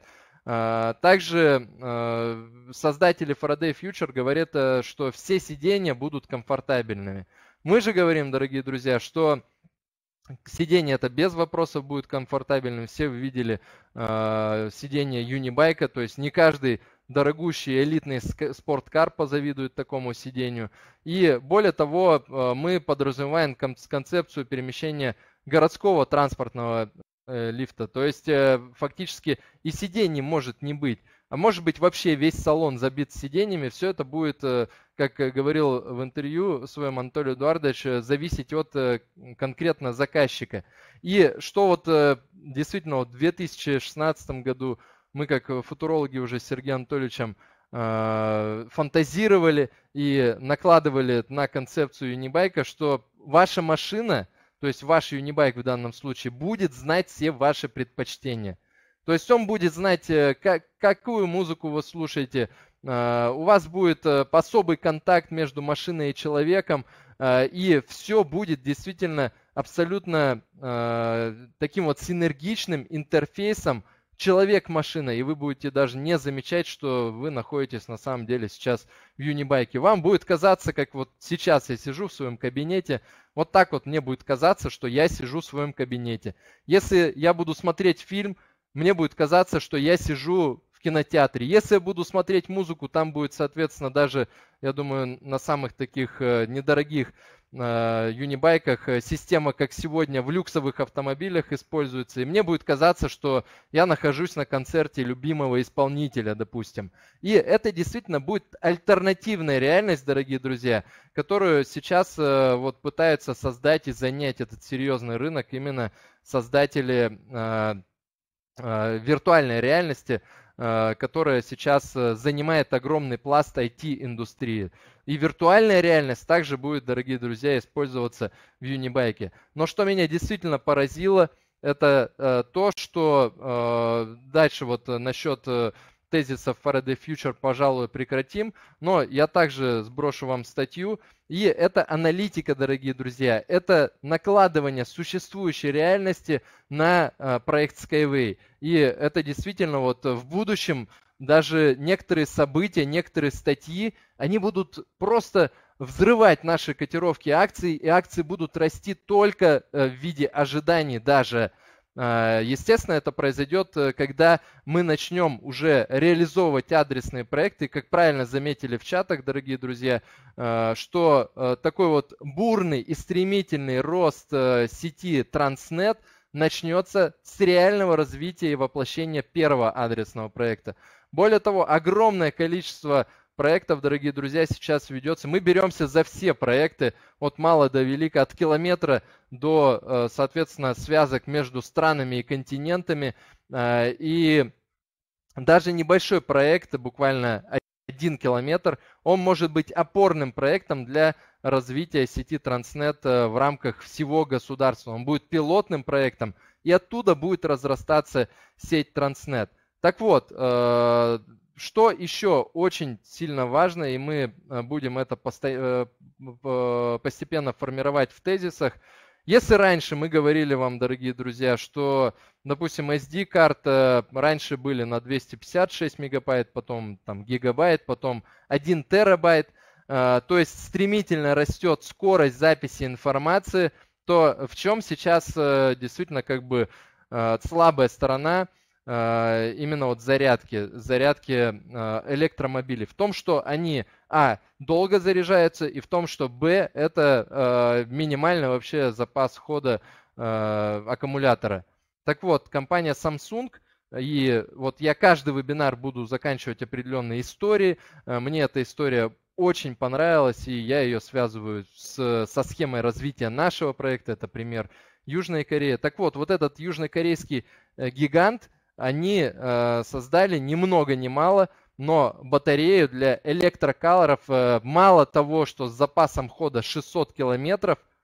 Также создатели Faraday Future говорят, что все сиденья будут комфортабельными. Мы же говорим, дорогие друзья, что сиденье это без вопросов будет комфортабельным. Все вы видели э, сиденье Юнибайка, то есть не каждый дорогущий элитный спорткар позавидует такому сидению. И более того, э, мы подразумеваем кон- концепцию перемещения городского транспортного э, лифта. То есть э, фактически и сидений может не быть. А может быть вообще весь салон забит сиденьями. Все это будет, как говорил в интервью своем Анатолий Эдуардович, зависеть от конкретно заказчика. И что вот действительно вот в две тысячи шестнадцатом году мы как футурологи уже с Сергеем Анатольевичем фантазировали и накладывали на концепцию Юнибайка, что ваша машина, то есть ваш Юнибайк в данном случае, будет знать все ваши предпочтения. То есть он будет знать, как, какую музыку вы слушаете, у вас будет особый контакт между машиной и человеком, и все будет действительно абсолютно таким вот синергичным интерфейсом человек-машина, и вы будете даже не замечать, что вы находитесь на самом деле сейчас в Юнибайке. Вам будет казаться, как вот сейчас я сижу в своем кабинете, вот так вот мне будет казаться, что я сижу в своем кабинете. Если я буду смотреть фильм, мне будет казаться, что я сижу в кинотеатре. Если я буду смотреть музыку, там будет, соответственно, даже, я думаю, на самых таких недорогих юнибайках система, как сегодня в люксовых автомобилях используется. И мне будет казаться, что я нахожусь на концерте любимого исполнителя, допустим. И это действительно будет альтернативная реальность, дорогие друзья, которую сейчас вот пытаются создать и занять этот серьезный рынок именно создатели виртуальной реальности, которая сейчас занимает огромный пласт ай ти-индустрии. И виртуальная реальность также будет, дорогие друзья, использоваться в Юнибайке. Но что меня действительно поразило, это то, что дальше вот насчет тезисов Faraday Future, пожалуй, прекратим, но я также сброшу вам статью. И это аналитика, дорогие друзья, это накладывание существующей реальности на а, проект Skyway. И это действительно вот в будущем даже некоторые события, некоторые статьи, они будут просто взрывать наши котировки акций, и акции будут расти только в виде ожиданий даже. Естественно, это произойдет, когда мы начнем уже реализовывать адресные проекты. Как правильно заметили в чатах, дорогие друзья, что такой вот бурный и стремительный рост сети Транснет начнется с реального развития и воплощения первого адресного проекта. Более того, огромное количество проектов, дорогие друзья, сейчас ведется. Мы беремся за все проекты от мала до велика, от километра до, соответственно, связок между странами и континентами. И даже небольшой проект, буквально один километр, он может быть опорным проектом для развития сети Транснет в рамках всего государства. Он будет пилотным проектом, и оттуда будет разрастаться сеть Транснет. Так вот, что еще очень сильно важно, и мы будем это постепенно формировать в тезисах. Если раньше мы говорили вам, дорогие друзья, что, допустим, эс ди-карты раньше были на двести пятьдесят шесть мегабайт, потом там гигабайт, потом один терабайт, то есть стремительно растет скорость записи информации, то в чем сейчас действительно как бы слабая сторона именно вот зарядки, зарядки электромобилей? В том, что они, а, долго заряжаются, и в том, что, б, это минимальный вообще запас хода аккумулятора. Так вот, компания Samsung, и вот я каждый вебинар буду заканчивать определенной историей, мне эта история очень понравилась, и я ее связываю с, со схемой развития нашего проекта, это пример Южной Кореи. Так вот, вот этот южнокорейский гигант, они э, создали ни много ни мало, но батарею для электрокаров, э, мало того, что с запасом хода шестьсот километров,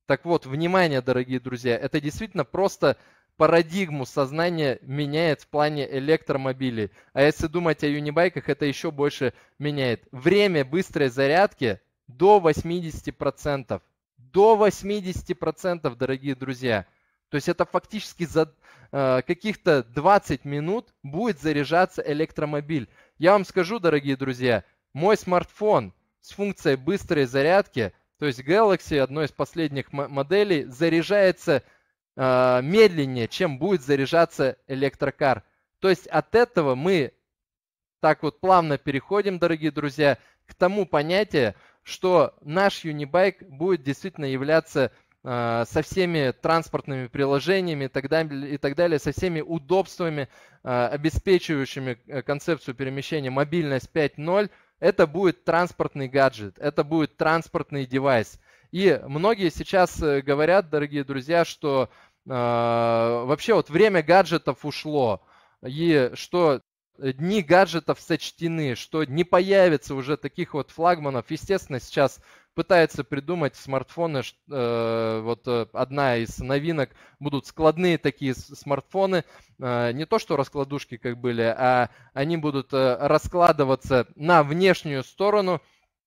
Так вот, внимание, дорогие друзья, это действительно просто парадигму сознания меняет в плане электромобилей. А если думать о юнибайках, это еще больше меняет. Время быстрой зарядки до восьмидесяти процентов. До восьмидесяти процентов, дорогие друзья. То есть это фактически за э, каких-то двадцать минут будет заряжаться электромобиль. Я вам скажу, дорогие друзья, мой смартфон с функцией быстрой зарядки, то есть Galaxy, одной из последних моделей, заряжается э, медленнее, чем будет заряжаться электрокар. То есть от этого мы так вот плавно переходим, дорогие друзья, к тому понятию, что наш юнибайк будет действительно являться э, со всеми транспортными приложениями и так далее, и так далее, со всеми удобствами, э, обеспечивающими концепцию перемещения мобильность пять ноль. Это будет транспортный гаджет, это будет транспортный девайс. И многие сейчас говорят, дорогие друзья, что э, вообще вот время гаджетов ушло, и что дни гаджетов сочтены, что не появится уже таких вот флагманов. Естественно, сейчас пытаются придумать смартфоны, э, вот одна из новинок будут складные такие смартфоны, э, не то что раскладушки как были, а они будут э, раскладываться на внешнюю сторону.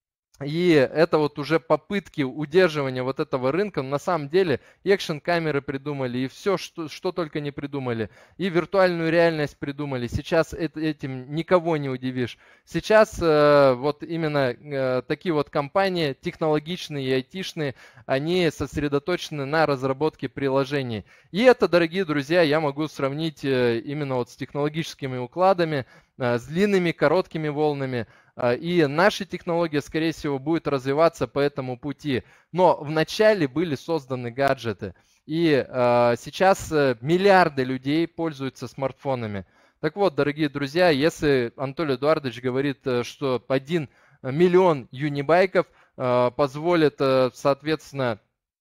И это вот уже попытки удерживания вот этого рынка. На самом деле экшн-камеры придумали, и все, что, что только не придумали. И виртуальную реальность придумали. Сейчас это, этим никого не удивишь. Сейчас э, вот именно э, такие вот компании, технологичные и айтишные, они сосредоточены на разработке приложений. И это, дорогие друзья, я могу сравнить э, именно вот с технологическими укладами, э, с длинными, короткими волнами. И наша технология, скорее всего, будет развиваться по этому пути. Но вначале были созданы гаджеты. И э, сейчас миллиарды людей пользуются смартфонами. Так вот, дорогие друзья, если Анатолий Эдуардович говорит, что один миллион юнибайков э, позволит, э, соответственно,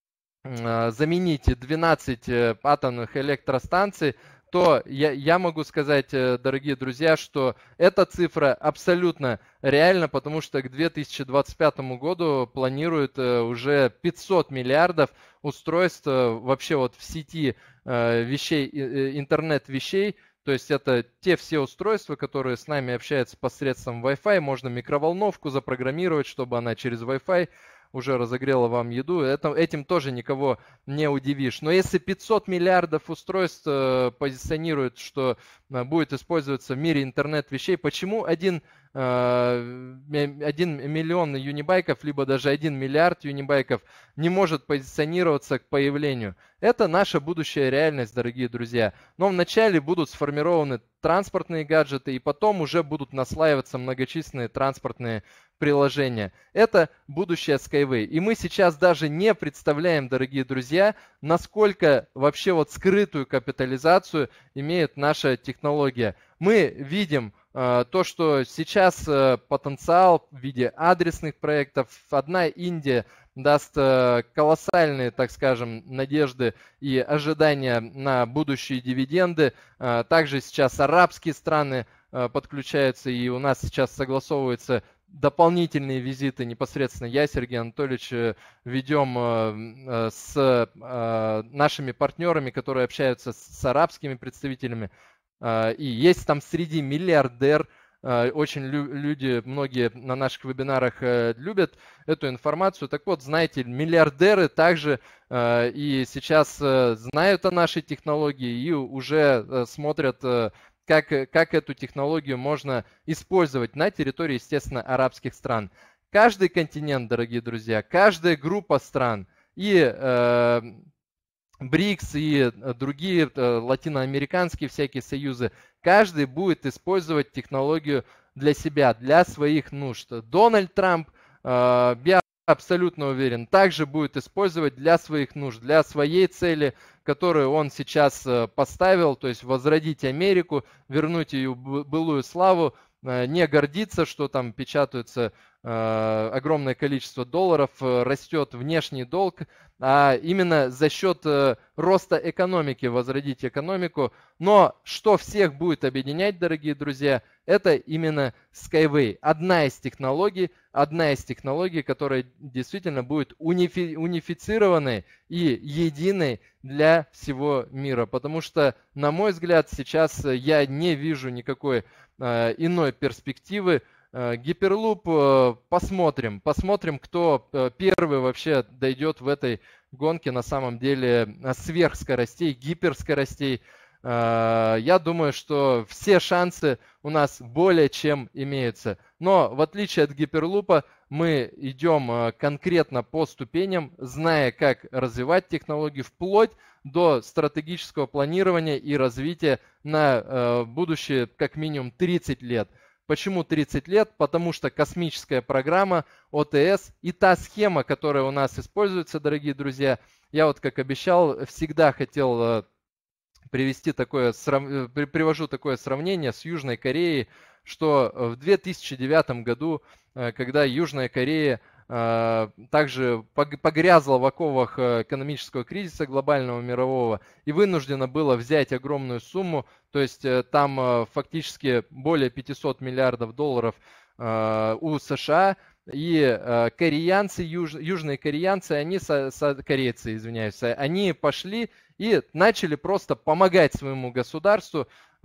э, заменить двенадцать атомных электростанций, то я, я могу сказать, дорогие друзья, что эта цифра абсолютно реальна, потому что к две тысячи двадцать пятому году планируют уже пятьсот миллиардов устройств вообще вот в сети вещей, интернет вещей. То есть это те все устройства, которые с нами общаются посредством Wi-Fi. Можно микроволновку запрограммировать, чтобы она через Wi-Fi уже разогрела вам еду, это, этим тоже никого не удивишь. Но если пятьсот миллиардов устройств э, позиционируют, что э, будет использоваться в мире интернет вещей, почему один, э, один миллион юнибайков, либо даже один миллиард юнибайков не может позиционироваться к появлению? Это наша будущая реальность, дорогие друзья. Но вначале будут сформированы транспортные гаджеты, и потом уже будут наслаиваться многочисленные транспортные приложения. Это будущее Skyway. И мы сейчас даже не представляем, дорогие друзья, насколько вообще вот скрытую капитализацию имеет наша технология. Мы видим э, то, что сейчас э, потенциал в виде адресных проектов. Одна Индия даст э, колоссальные, так скажем, надежды и ожидания на будущие дивиденды. Э, также сейчас арабские страны э, подключаются, и у нас сейчас согласовывается дополнительные визиты непосредственно я, Сергей Анатольевич, ведем с нашими партнерами, которые общаются с арабскими представителями. И есть там среди миллиардер. Очень люди, многие на наших вебинарах любят эту информацию. Так вот, знаете, миллиардеры также и сейчас знают о нашей технологии и уже смотрят, Как, как эту технологию можно использовать на территории, естественно, арабских стран. Каждый континент, дорогие друзья, каждая группа стран, и э, БРИКС, и другие э, латиноамериканские всякие союзы, каждый будет использовать технологию для себя, для своих нужд. Дональд Трамп, э, я абсолютно уверен, также будет использовать для своих нужд, для своей цели, которую он сейчас поставил, то есть возродить Америку, вернуть ее былую славу, не гордиться, что там печатаются огромное количество долларов, растет внешний долг, а именно за счет роста экономики возродить экономику. Но что всех будет объединять, дорогие друзья, это именно Skyway. Одна из технологий, одна из технологий, которая действительно будет унифи- унифицированной и единой для всего мира. Потому что, на мой взгляд, сейчас я не вижу никакой э, иной перспективы. Гиперлуп, посмотрим, посмотрим, кто первый вообще дойдет в этой гонке на самом деле сверхскоростей, гиперскоростей. Я думаю, что все шансы у нас более чем имеются. Но в отличие от гиперлупа мы идем конкретно по ступеням, зная, как развивать технологии вплоть до стратегического планирования и развития на будущее как минимум тридцать лет. Почему тридцать лет? Потому что космическая программа, О Тэ Эс и та схема, которая у нас используется, дорогие друзья, я вот как обещал, всегда хотел привести такое, привожу такое сравнение с Южной Кореей, что в две тысячи девятом году, когда Южная Корея также погрязла в оковах экономического кризиса глобального мирового и вынуждена была взять огромную сумму, то есть там фактически более пятисот миллиардов долларов у США, и кореянцы, юж, южные кореянцы, они, со, со, корейцы, извиняюсь, они пошли и начали просто помогать своему государству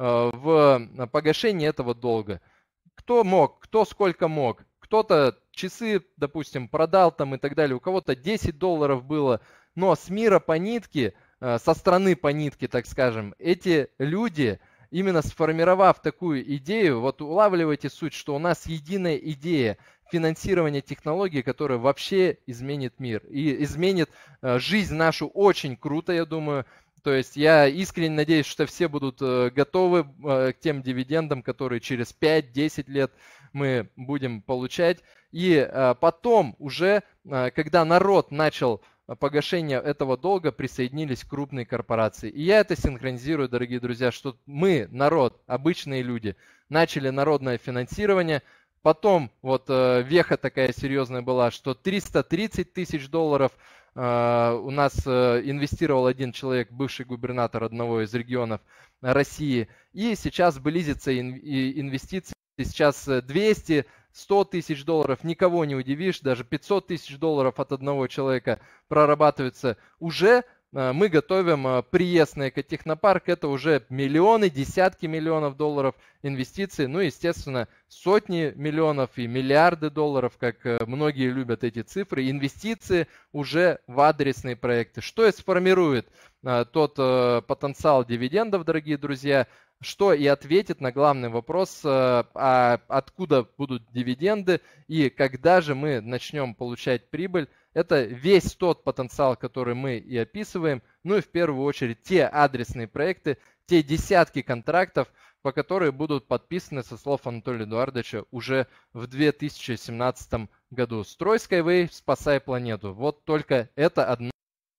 в погашении этого долга. Кто мог, кто сколько мог. Кто-то часы, допустим, продал там и так далее, у кого-то десять долларов было, но с мира по нитке, со страны по нитке, так скажем, эти люди, именно сформировав такую идею, вот улавливайте суть, что у нас единая идея финансирования технологий, которая вообще изменит мир и изменит жизнь нашу очень круто, я думаю. То есть я искренне надеюсь, что все будут готовы к тем дивидендам, которые через пять-десять лет мы будем получать. И потом уже, когда народ начал погашение этого долга, присоединились крупные корпорации. И я это синхронизирую, дорогие друзья, что мы, народ, обычные люди, начали народное финансирование. Потом вот веха такая серьезная была, что триста тридцать тысяч долларов у нас инвестировал один человек, бывший губернатор одного из регионов России. И сейчас близится инвестиции. Сейчас двести, сто тысяч долларов, никого не удивишь, даже пятьсот тысяч долларов от одного человека прорабатывается уже. Мы готовим приезд на экотехнопарк, это уже миллионы, десятки миллионов долларов инвестиций, ну, естественно, сотни миллионов и миллиарды долларов, как многие любят эти цифры, инвестиции уже в адресные проекты. Что и сформирует тот потенциал дивидендов, дорогие друзья, что и ответит на главный вопрос, а откуда будут дивиденды и когда же мы начнем получать прибыль. Это весь тот потенциал, который мы и описываем, ну и в первую очередь те адресные проекты, те десятки контрактов, по которым будут подписаны, со слов Анатолия Эдуардовича, уже в две тысячи семнадцатом году. Строй Skyway, спасай планету. Вот только это одна.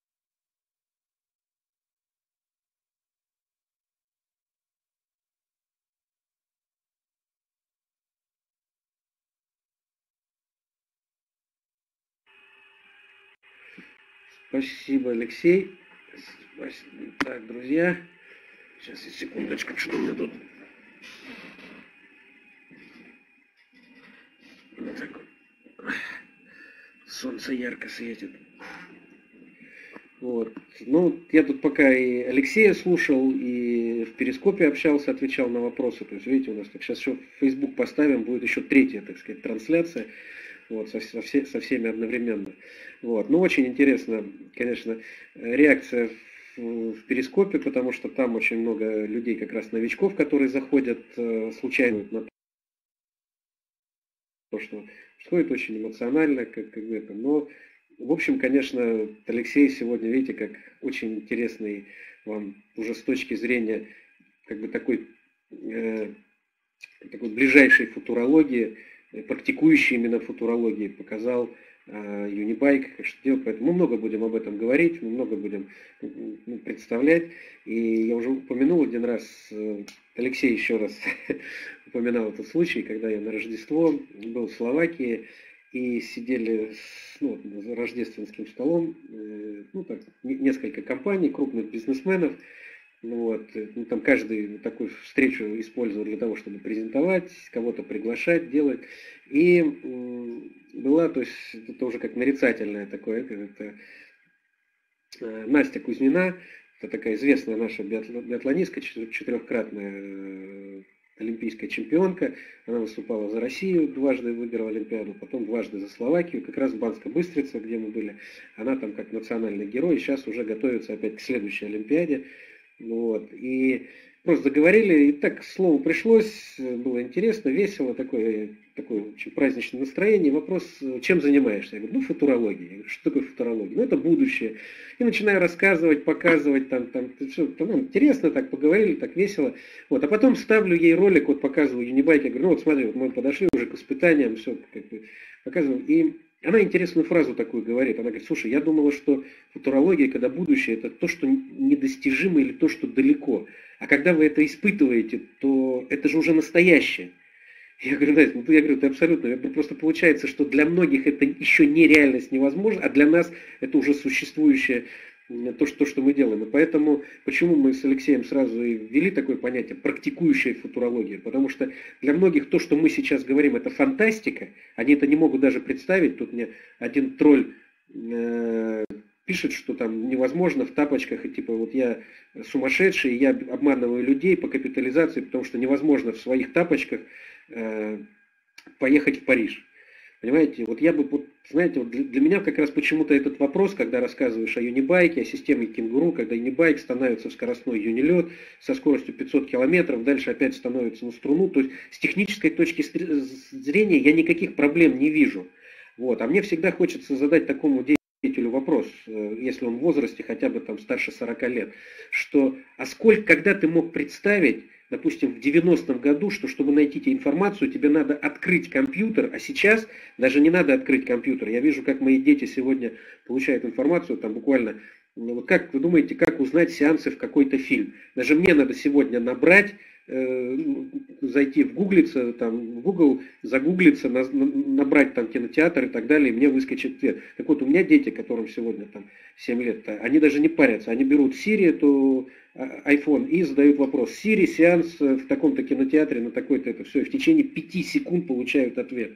Спасибо, Алексей. Так, друзья, сейчас секундочку, что у меня тут. Вот так вот. Солнце ярко светит. Вот. Ну, я тут пока и Алексея слушал, и в Перископе общался, отвечал на вопросы. То есть, видите, у нас так сейчас еще в Facebook поставим, будет еще третья, так сказать, трансляция. Вот, со, со, все, со всеми одновременно. Вот. Ну, очень интересно, конечно, реакция в, в Перископе, потому что там очень много людей, как раз новичков, которые заходят э, случайно на то, что происходит, очень эмоционально, как, как это. Но, в общем, конечно, Алексей сегодня, видите, как очень интересный вам уже с точки зрения как бы такой, э, такой ближайшей футурологии, практикующий именно футурологии, показал э, Юнибайк, как что делать. Поэтому мы много будем об этом говорить, мы много будем ну, представлять. И я уже упомянул один раз, э, Алексей еще раз упоминал этот случай, когда я на Рождество был в Словакии, и сидели с, ну, за рождественским столом, ну, так, несколько компаний, крупных бизнесменов. Вот, ну, там каждый такую встречу использовал для того, чтобы презентовать, кого-то приглашать, делать. И была, то есть это уже как нарицательное такое, это, это Настя Кузьмина, это такая известная наша биатлонистка, четырехкратная олимпийская чемпионка. Она выступала за Россию, дважды выиграла Олимпиаду, потом дважды за Словакию, как раз в Банско-Быстрице, где мы были. Она там как национальный герой, и сейчас уже готовится опять к следующей Олимпиаде. Вот. И просто заговорили, и так слово пришлось, было интересно, весело, такое, такое очень праздничное настроение. Вопрос, чем занимаешься? Я говорю, ну, футурология. Я говорю, что такое футурология? Ну, это будущее. И начинаю рассказывать, показывать, там, там, все, там, ну, интересно, так поговорили, так весело. Вот. А потом ставлю ей ролик, вот показываю Юнибайк, я говорю, ну, вот смотри, вот мы подошли уже к испытаниям, все, как бы, показываю. И она интересную фразу такую говорит. Она говорит, слушай, я думала, что футурология, когда будущее, это то, что недостижимо или то, что далеко. А когда вы это испытываете, то это же уже настоящее. Я говорю, Настя, ну я говорю, ты абсолютно, просто получается, что для многих это еще не реальность невозможно, а для нас это уже существующее, то, что, то, что мы делаем. И поэтому, почему мы с Алексеем сразу и ввели такое понятие, практикующая футурология, потому что для многих то, что мы сейчас говорим, это фантастика, они это не могут даже представить. Тут мне один тролль э, пишет, что там невозможно в тапочках, и типа вот я сумасшедший, я обманываю людей по капитализации, потому что невозможно в своих тапочках э, поехать в Париж. Понимаете, вот я бы, вот, знаете, вот для, для меня как раз почему-то этот вопрос, когда рассказываешь о юнибайке, о системе кенгуру, когда юнибайк становится в скоростной юнилет со скоростью пятьсот километров, дальше опять становится на струну, то есть с технической точки зрения я никаких проблем не вижу. Вот. А мне всегда хочется задать такому деятелю вопрос, если он в возрасте хотя бы там старше сорока лет, что, а сколько, когда ты мог представить, допустим, в девяностом году, что чтобы найти тебе информацию, тебе надо открыть компьютер, а сейчас даже не надо открыть компьютер. Я вижу, как мои дети сегодня получают информацию, там буквально, вот как вы думаете, как узнать сеансы в какой-то фильм? Даже мне надо сегодня набрать, э, зайти в гуглиться, там, в Google, загуглиться, на, набрать там кинотеатр и так далее, и мне выскочит ответ. Так вот, у меня дети, которым сегодня там семь лет, они даже не парятся, они берут Siri, эту iPhone, и задают вопрос, Siri, сеанс в таком-то кинотеатре на такой-то, это все, и в течение пяти секунд получают ответ.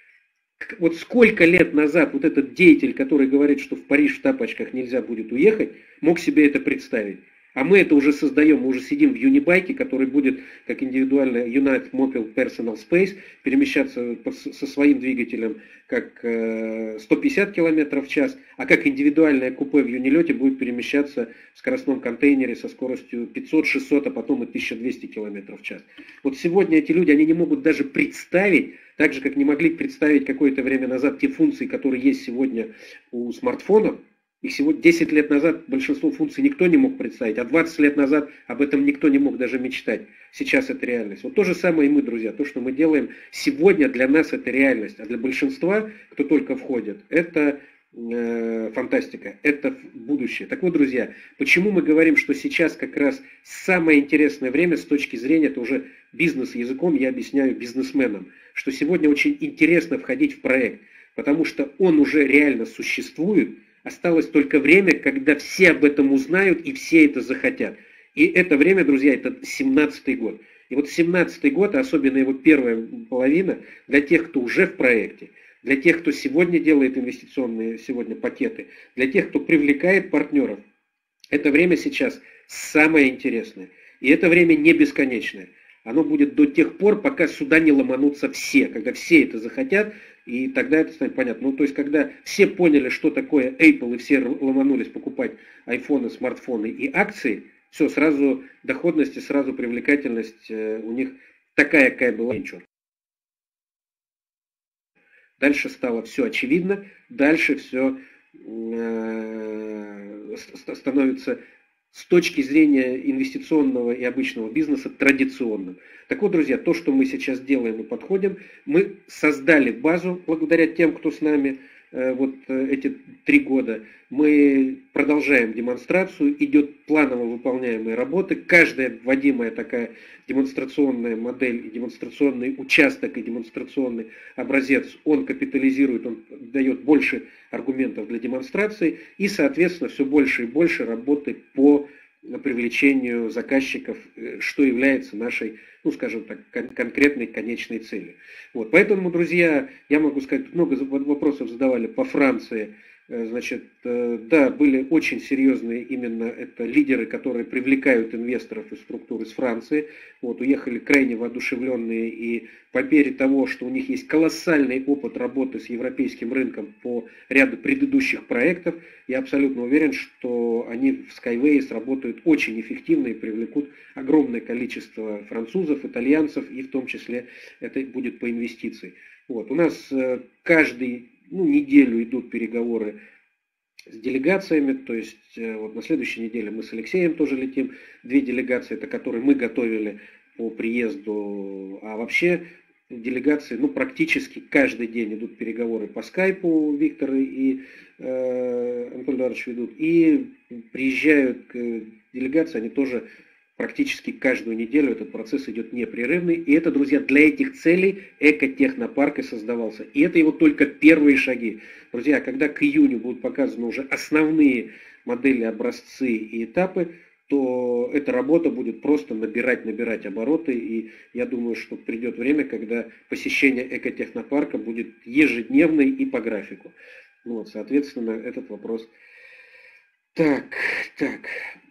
Вот сколько лет назад вот этот деятель, который говорит, что в Париж в тапочках нельзя будет уехать, мог себе это представить? А мы это уже создаем, мы уже сидим в юнибайке, который будет, как индивидуальный United Mobile Personal Space, перемещаться со своим двигателем как сто пятьдесят километров в час, а как индивидуальное купе в юнилете будет перемещаться в скоростном контейнере со скоростью пятьсот, шестьсот, а потом и тысяча двести километров в час. Вот сегодня эти люди, они не могут даже представить, так же как не могли представить какое-то время назад те функции, которые есть сегодня у смартфонов. Их сегодня десять лет назад большинство функций никто не мог представить, а двадцать лет назад об этом никто не мог даже мечтать. Сейчас это реальность. Вот то же самое и мы, друзья. То, что мы делаем сегодня, для нас это реальность. А для большинства, кто только входит, это э, фантастика, это будущее. Так вот, друзья, почему мы говорим, что сейчас как раз самое интересное время с точки зрения, это уже бизнес-языком я объясняю бизнесменам, что сегодня очень интересно входить в проект, потому что он уже реально существует. Осталось только время, когда все об этом узнают и все это захотят. И это время, друзья, это семнадцатый год. И вот семнадцатый год, а особенно его первая половина, для тех, кто уже в проекте, для тех, кто сегодня делает инвестиционные сегодня пакеты, для тех, кто привлекает партнеров, это время сейчас самое интересное. И это время не бесконечное. Оно будет до тех пор, пока сюда не ломанутся все. Когда все это захотят, и тогда это станет понятно. Ну, то есть, когда все поняли, что такое Apple, и все ломанулись покупать айфоны, смартфоны и акции, все, сразу доходность и сразу привлекательность э, у них такая, какая была. Дальше стало все очевидно, дальше все э, становится с точки зрения инвестиционного и обычного бизнеса традиционным. Так вот, друзья, то, что мы сейчас делаем и подходим, мы создали базу благодаря тем, кто с нами, вот эти три года. Мы продолжаем демонстрацию, идет планово выполняемая работа. Каждая вводимая такая демонстрационная модель, демонстрационный участок и демонстрационный образец, он капитализирует, он дает больше аргументов для демонстрации и, соответственно, все больше и больше работы по привлечению заказчиков, что является нашей, ну, скажем так, кон- конкретной конечной целью. Вот. Поэтому, друзья, я могу сказать, много вопросов задавали по Франции. Значит, да, были очень серьезные именно это лидеры, которые привлекают инвесторов и структуры из Франции. Вот, уехали крайне воодушевленные, и по мере того, что у них есть колоссальный опыт работы с европейским рынком по ряду предыдущих проектов, я абсолютно уверен, что они в Skyways работают очень эффективно и привлекут огромное количество французов, итальянцев, и в том числе это будет по инвестиции. Вот, у нас каждый Ну, неделю идут переговоры с делегациями, то есть вот на следующей неделе мы с Алексеем тоже летим, две делегации, это которые мы готовили по приезду, а вообще делегации, ну, практически каждый день идут переговоры по скайпу, Виктор и э, Анатолий Эдуардович ведут, и приезжают делегации, они тоже практически каждую неделю этот процесс идет непрерывный. И это, друзья, для этих целей экотехнопарк и создавался. И это его только первые шаги. Друзья, когда к июню будут показаны уже основные модели, образцы и этапы, то эта работа будет просто набирать, набирать обороты. И я думаю, что придет время, когда посещение экотехнопарка будет ежедневной и по графику. Ну, вот, соответственно, этот вопрос. Так, так.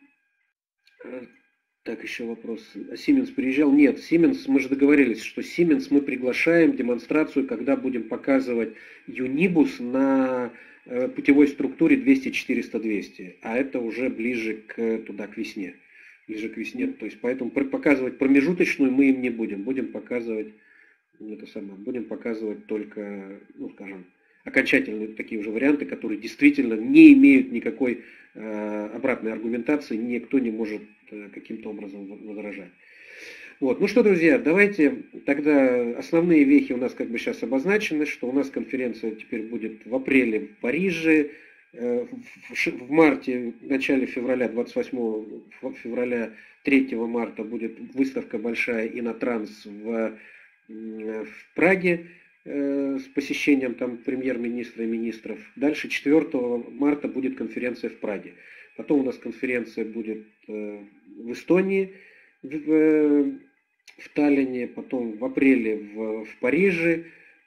Так, еще вопрос. А Siemens приезжал? Нет, Siemens, мы же договорились, что Siemens мы приглашаем демонстрацию, когда будем показывать Юнибус на э, путевой структуре двести четыреста двести. А это уже ближе к, туда, к весне. Ближе к весне. То есть, поэтому показывать промежуточную мы им не будем. Будем показывать, это самое, будем показывать только, ну, скажем, окончательные такие уже варианты, которые действительно не имеют никакой э, обратной аргументации, никто не может э, каким-то образом возражать. Вот. Ну что, друзья, давайте тогда основные вехи у нас как бы сейчас обозначены, что у нас конференция теперь будет в апреле в Париже, э, в, в марте, в начале февраля, двадцать восьмого февраля, третьего марта будет выставка большая Инотранс в, в Праге, с посещением там премьер-министра и министров. Дальше четвёртого марта будет конференция в Праге. Потом у нас конференция будет в Эстонии, в, в Таллине, потом в апреле в, в Париже.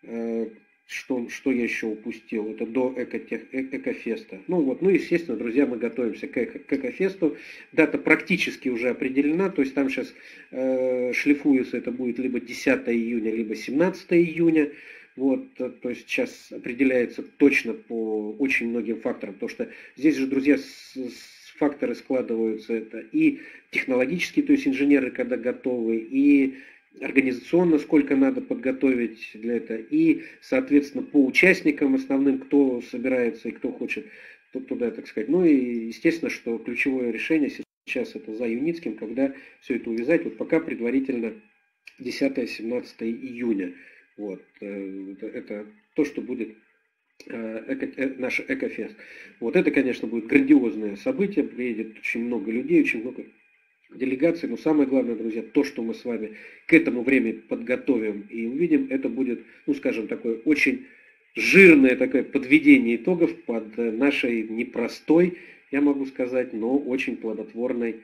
Что, что я еще упустил? Это до Экотех, Экофеста. Ну вот, ну естественно, друзья, мы готовимся к, эко, к Экофесту. Дата практически уже определена, то есть там сейчас э, шлифуется, это будет либо десятого июня, либо семнадцатого июня. Вот, то есть сейчас определяется точно по очень многим факторам, потому что здесь же, друзья, с, с факторы складываются это и технологические, то есть инженеры когда готовы, и организационно сколько надо подготовить для этого, и, соответственно, по участникам основным, кто собирается и кто хочет туда, так сказать. Ну и, естественно, что ключевое решение сейчас это за Юницким, когда все это увязать. Вот пока предварительно десятого-семнадцатого июня. Вот, это, это то, что будет эко, э, наш Экофест. Вот это, конечно, будет грандиозное событие, приедет очень много людей, очень много делегаций, но самое главное, друзья, то, что мы с вами к этому времени подготовим и увидим, это будет, ну, скажем, такое очень жирное такое подведение итогов под нашей непростой, я могу сказать, но очень плодотворной,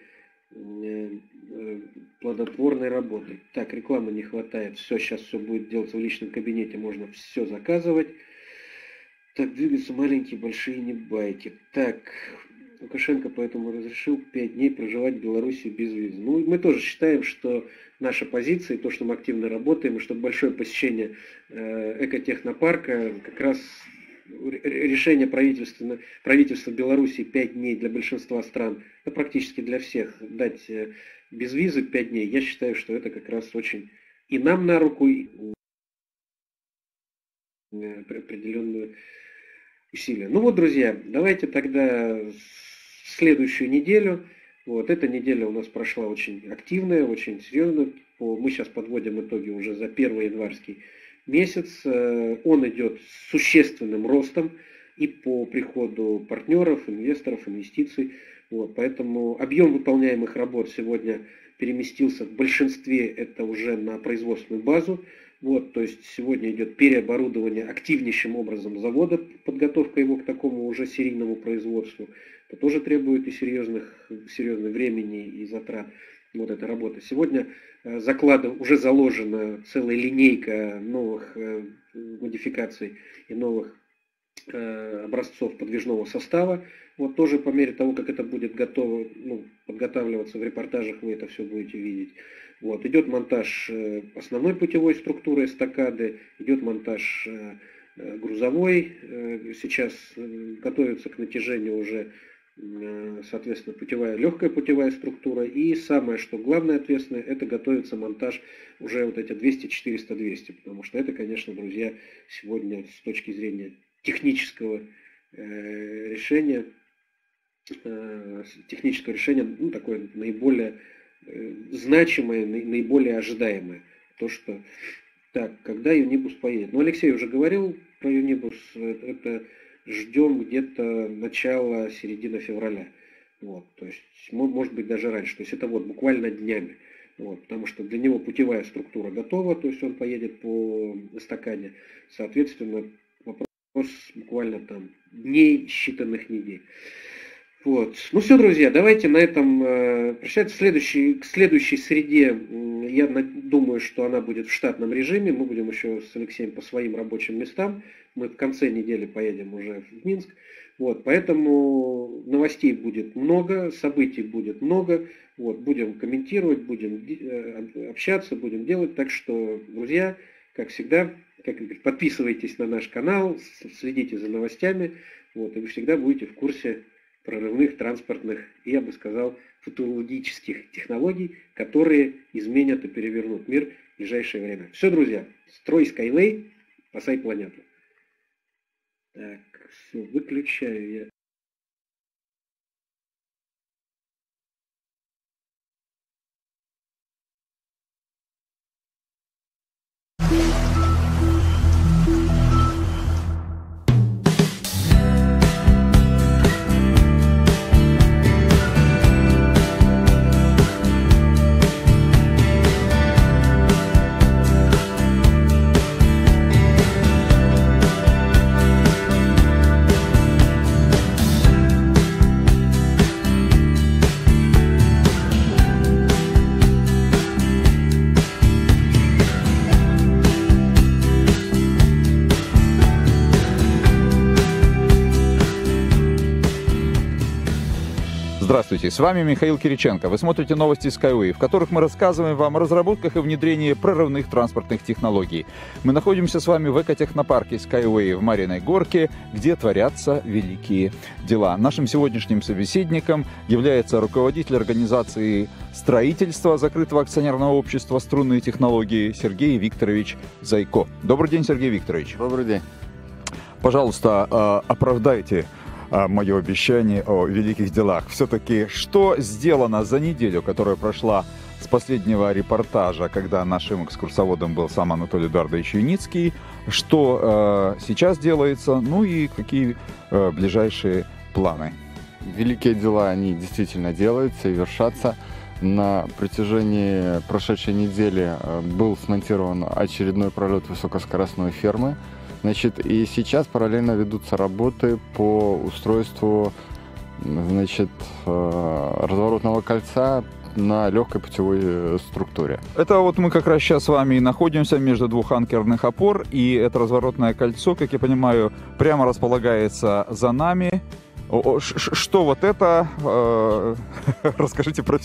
плодотворной работой. Так, рекламы не хватает, все, сейчас все будет делаться в личном кабинете, можно все заказывать. Так, двигаются маленькие, большие не байки. Так, Лукашенко поэтому разрешил пять дней проживать в Беларуси без визы. Ну, мы тоже считаем, что наша позиция, и то, что мы активно работаем, и что большое посещение э, экотехнопарка, как раз решение правительства, правительства Беларуси пять дней для большинства стран, да практически для всех, дать э, без визы пять дней, я считаю, что это как раз очень и нам на руку, и э, определенную усилия. Ну вот, друзья, давайте тогда следующую неделю. Вот эта неделя у нас прошла очень активная, очень серьезная. Мы сейчас подводим итоги уже за первый январский месяц. Он идет с существенным ростом и по приходу партнеров, инвесторов, инвестиций. Вот, поэтому объем выполняемых работ сегодня переместился в большинстве это уже на производственную базу. Вот, то есть сегодня идет переоборудование активнейшим образом завода, подготовка его к такому уже серийному производству. Это тоже требует и серьезных, серьезных времени и затрат. Вот эта работа. Сегодня закладов, уже заложена целая линейка новых э, модификаций и новых э, образцов подвижного состава. Вот тоже по мере того, как это будет готово, ну, подготавливаться в репортажах, вы это все будете видеть. Вот. Идет монтаж э, основной путевой структуры эстакады, идет монтаж э, грузовой. Э, сейчас э, готовится к натяжению уже соответственно, путевая, легкая путевая структура. И самое, что главное ответственное, это готовится монтаж уже вот эти двести, четыреста, двести. Потому что это, конечно, друзья, сегодня с точки зрения технического э, решения, э, технического решения, ну, такое наиболее э, значимое, наиболее ожидаемое. То, что, так, когда Юнибус поедет? Ну, Алексей уже говорил про Юнибус, это... Ждем где-то начала, середина февраля. Вот, то есть, может быть, даже раньше. То есть, это вот буквально днями. Вот, потому что для него путевая структура готова, то есть, он поедет по эстакаде. Соответственно, вопрос буквально там дней, считанных недель. Вот. Ну все, друзья, давайте на этом э, прощаться. Следующий, к следующей среде, э, я думаю, что она будет в штатном режиме. Мы будем еще с Алексеем по своим рабочим местам. Мы в конце недели поедем уже в Минск. Вот, поэтому новостей будет много, событий будет много. Вот, будем комментировать, будем э, общаться, будем делать. Так что, друзья, как всегда, как говорят, подписывайтесь на наш канал, следите за новостями. Вот, и вы всегда будете в курсе прорывных транспортных и, я бы сказал, футурологических технологий, которые изменят и перевернут мир в ближайшее время. Все, друзья, строй Skyway, спасай планету. Так, все, выключаю я. Здравствуйте, с вами Михаил Кириченко. Вы смотрите новости Skyway, в которых мы рассказываем вам о разработках и внедрении прорывных транспортных технологий. Мы находимся с вами в экотехнопарке Skyway в Марьиной Горке, где творятся великие дела. Нашим сегодняшним собеседником является руководитель организации строительства закрытого акционерного общества «Струнные технологии» Сергей Викторович Зайко. Добрый день, Сергей Викторович. Добрый день. Пожалуйста, оправдайте мое обещание о великих делах. Все-таки, что сделано за неделю, которая прошла с последнего репортажа, когда нашим экскурсоводом был сам Анатолий Эдуардович Юницкий, что э, сейчас делается, ну и какие э, ближайшие планы? Великие дела, они действительно делаются и вершатся. На протяжении прошедшей недели был смонтирован очередной пролет высокоскоростной фермы. Значит, и сейчас параллельно ведутся работы по устройству, значит, разворотного кольца на легкой путевой структуре. Это вот мы как раз сейчас с вами и находимся между двух анкерных опор, и это разворотное кольцо, как я понимаю, прямо располагается за нами. Что вот это? Расскажите про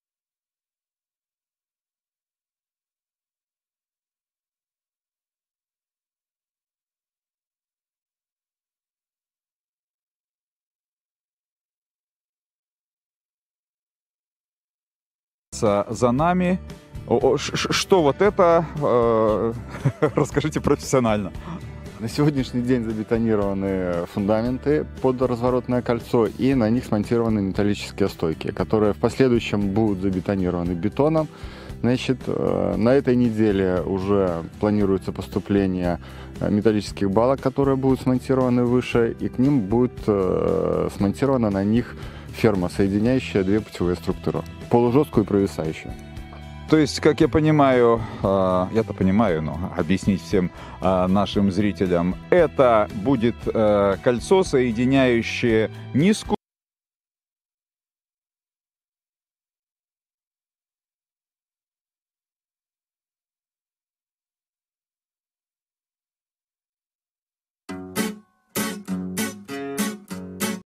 за нами. Что вот это? Расскажите профессионально. На сегодняшний день забетонированы фундаменты под разворотное кольцо, и на них смонтированы металлические стойки, которые в последующем будут забетонированы бетоном. Значит, э, на этой неделе уже планируется поступление металлических балок, которые будут смонтированы выше, и к ним будет э, смонтирована на них ферма, соединяющая две путевые структуры, полужесткую и провисающую. То есть, как я понимаю, э, я-то понимаю, но объяснить всем э, нашим зрителям, это будет э, кольцо, соединяющее низкую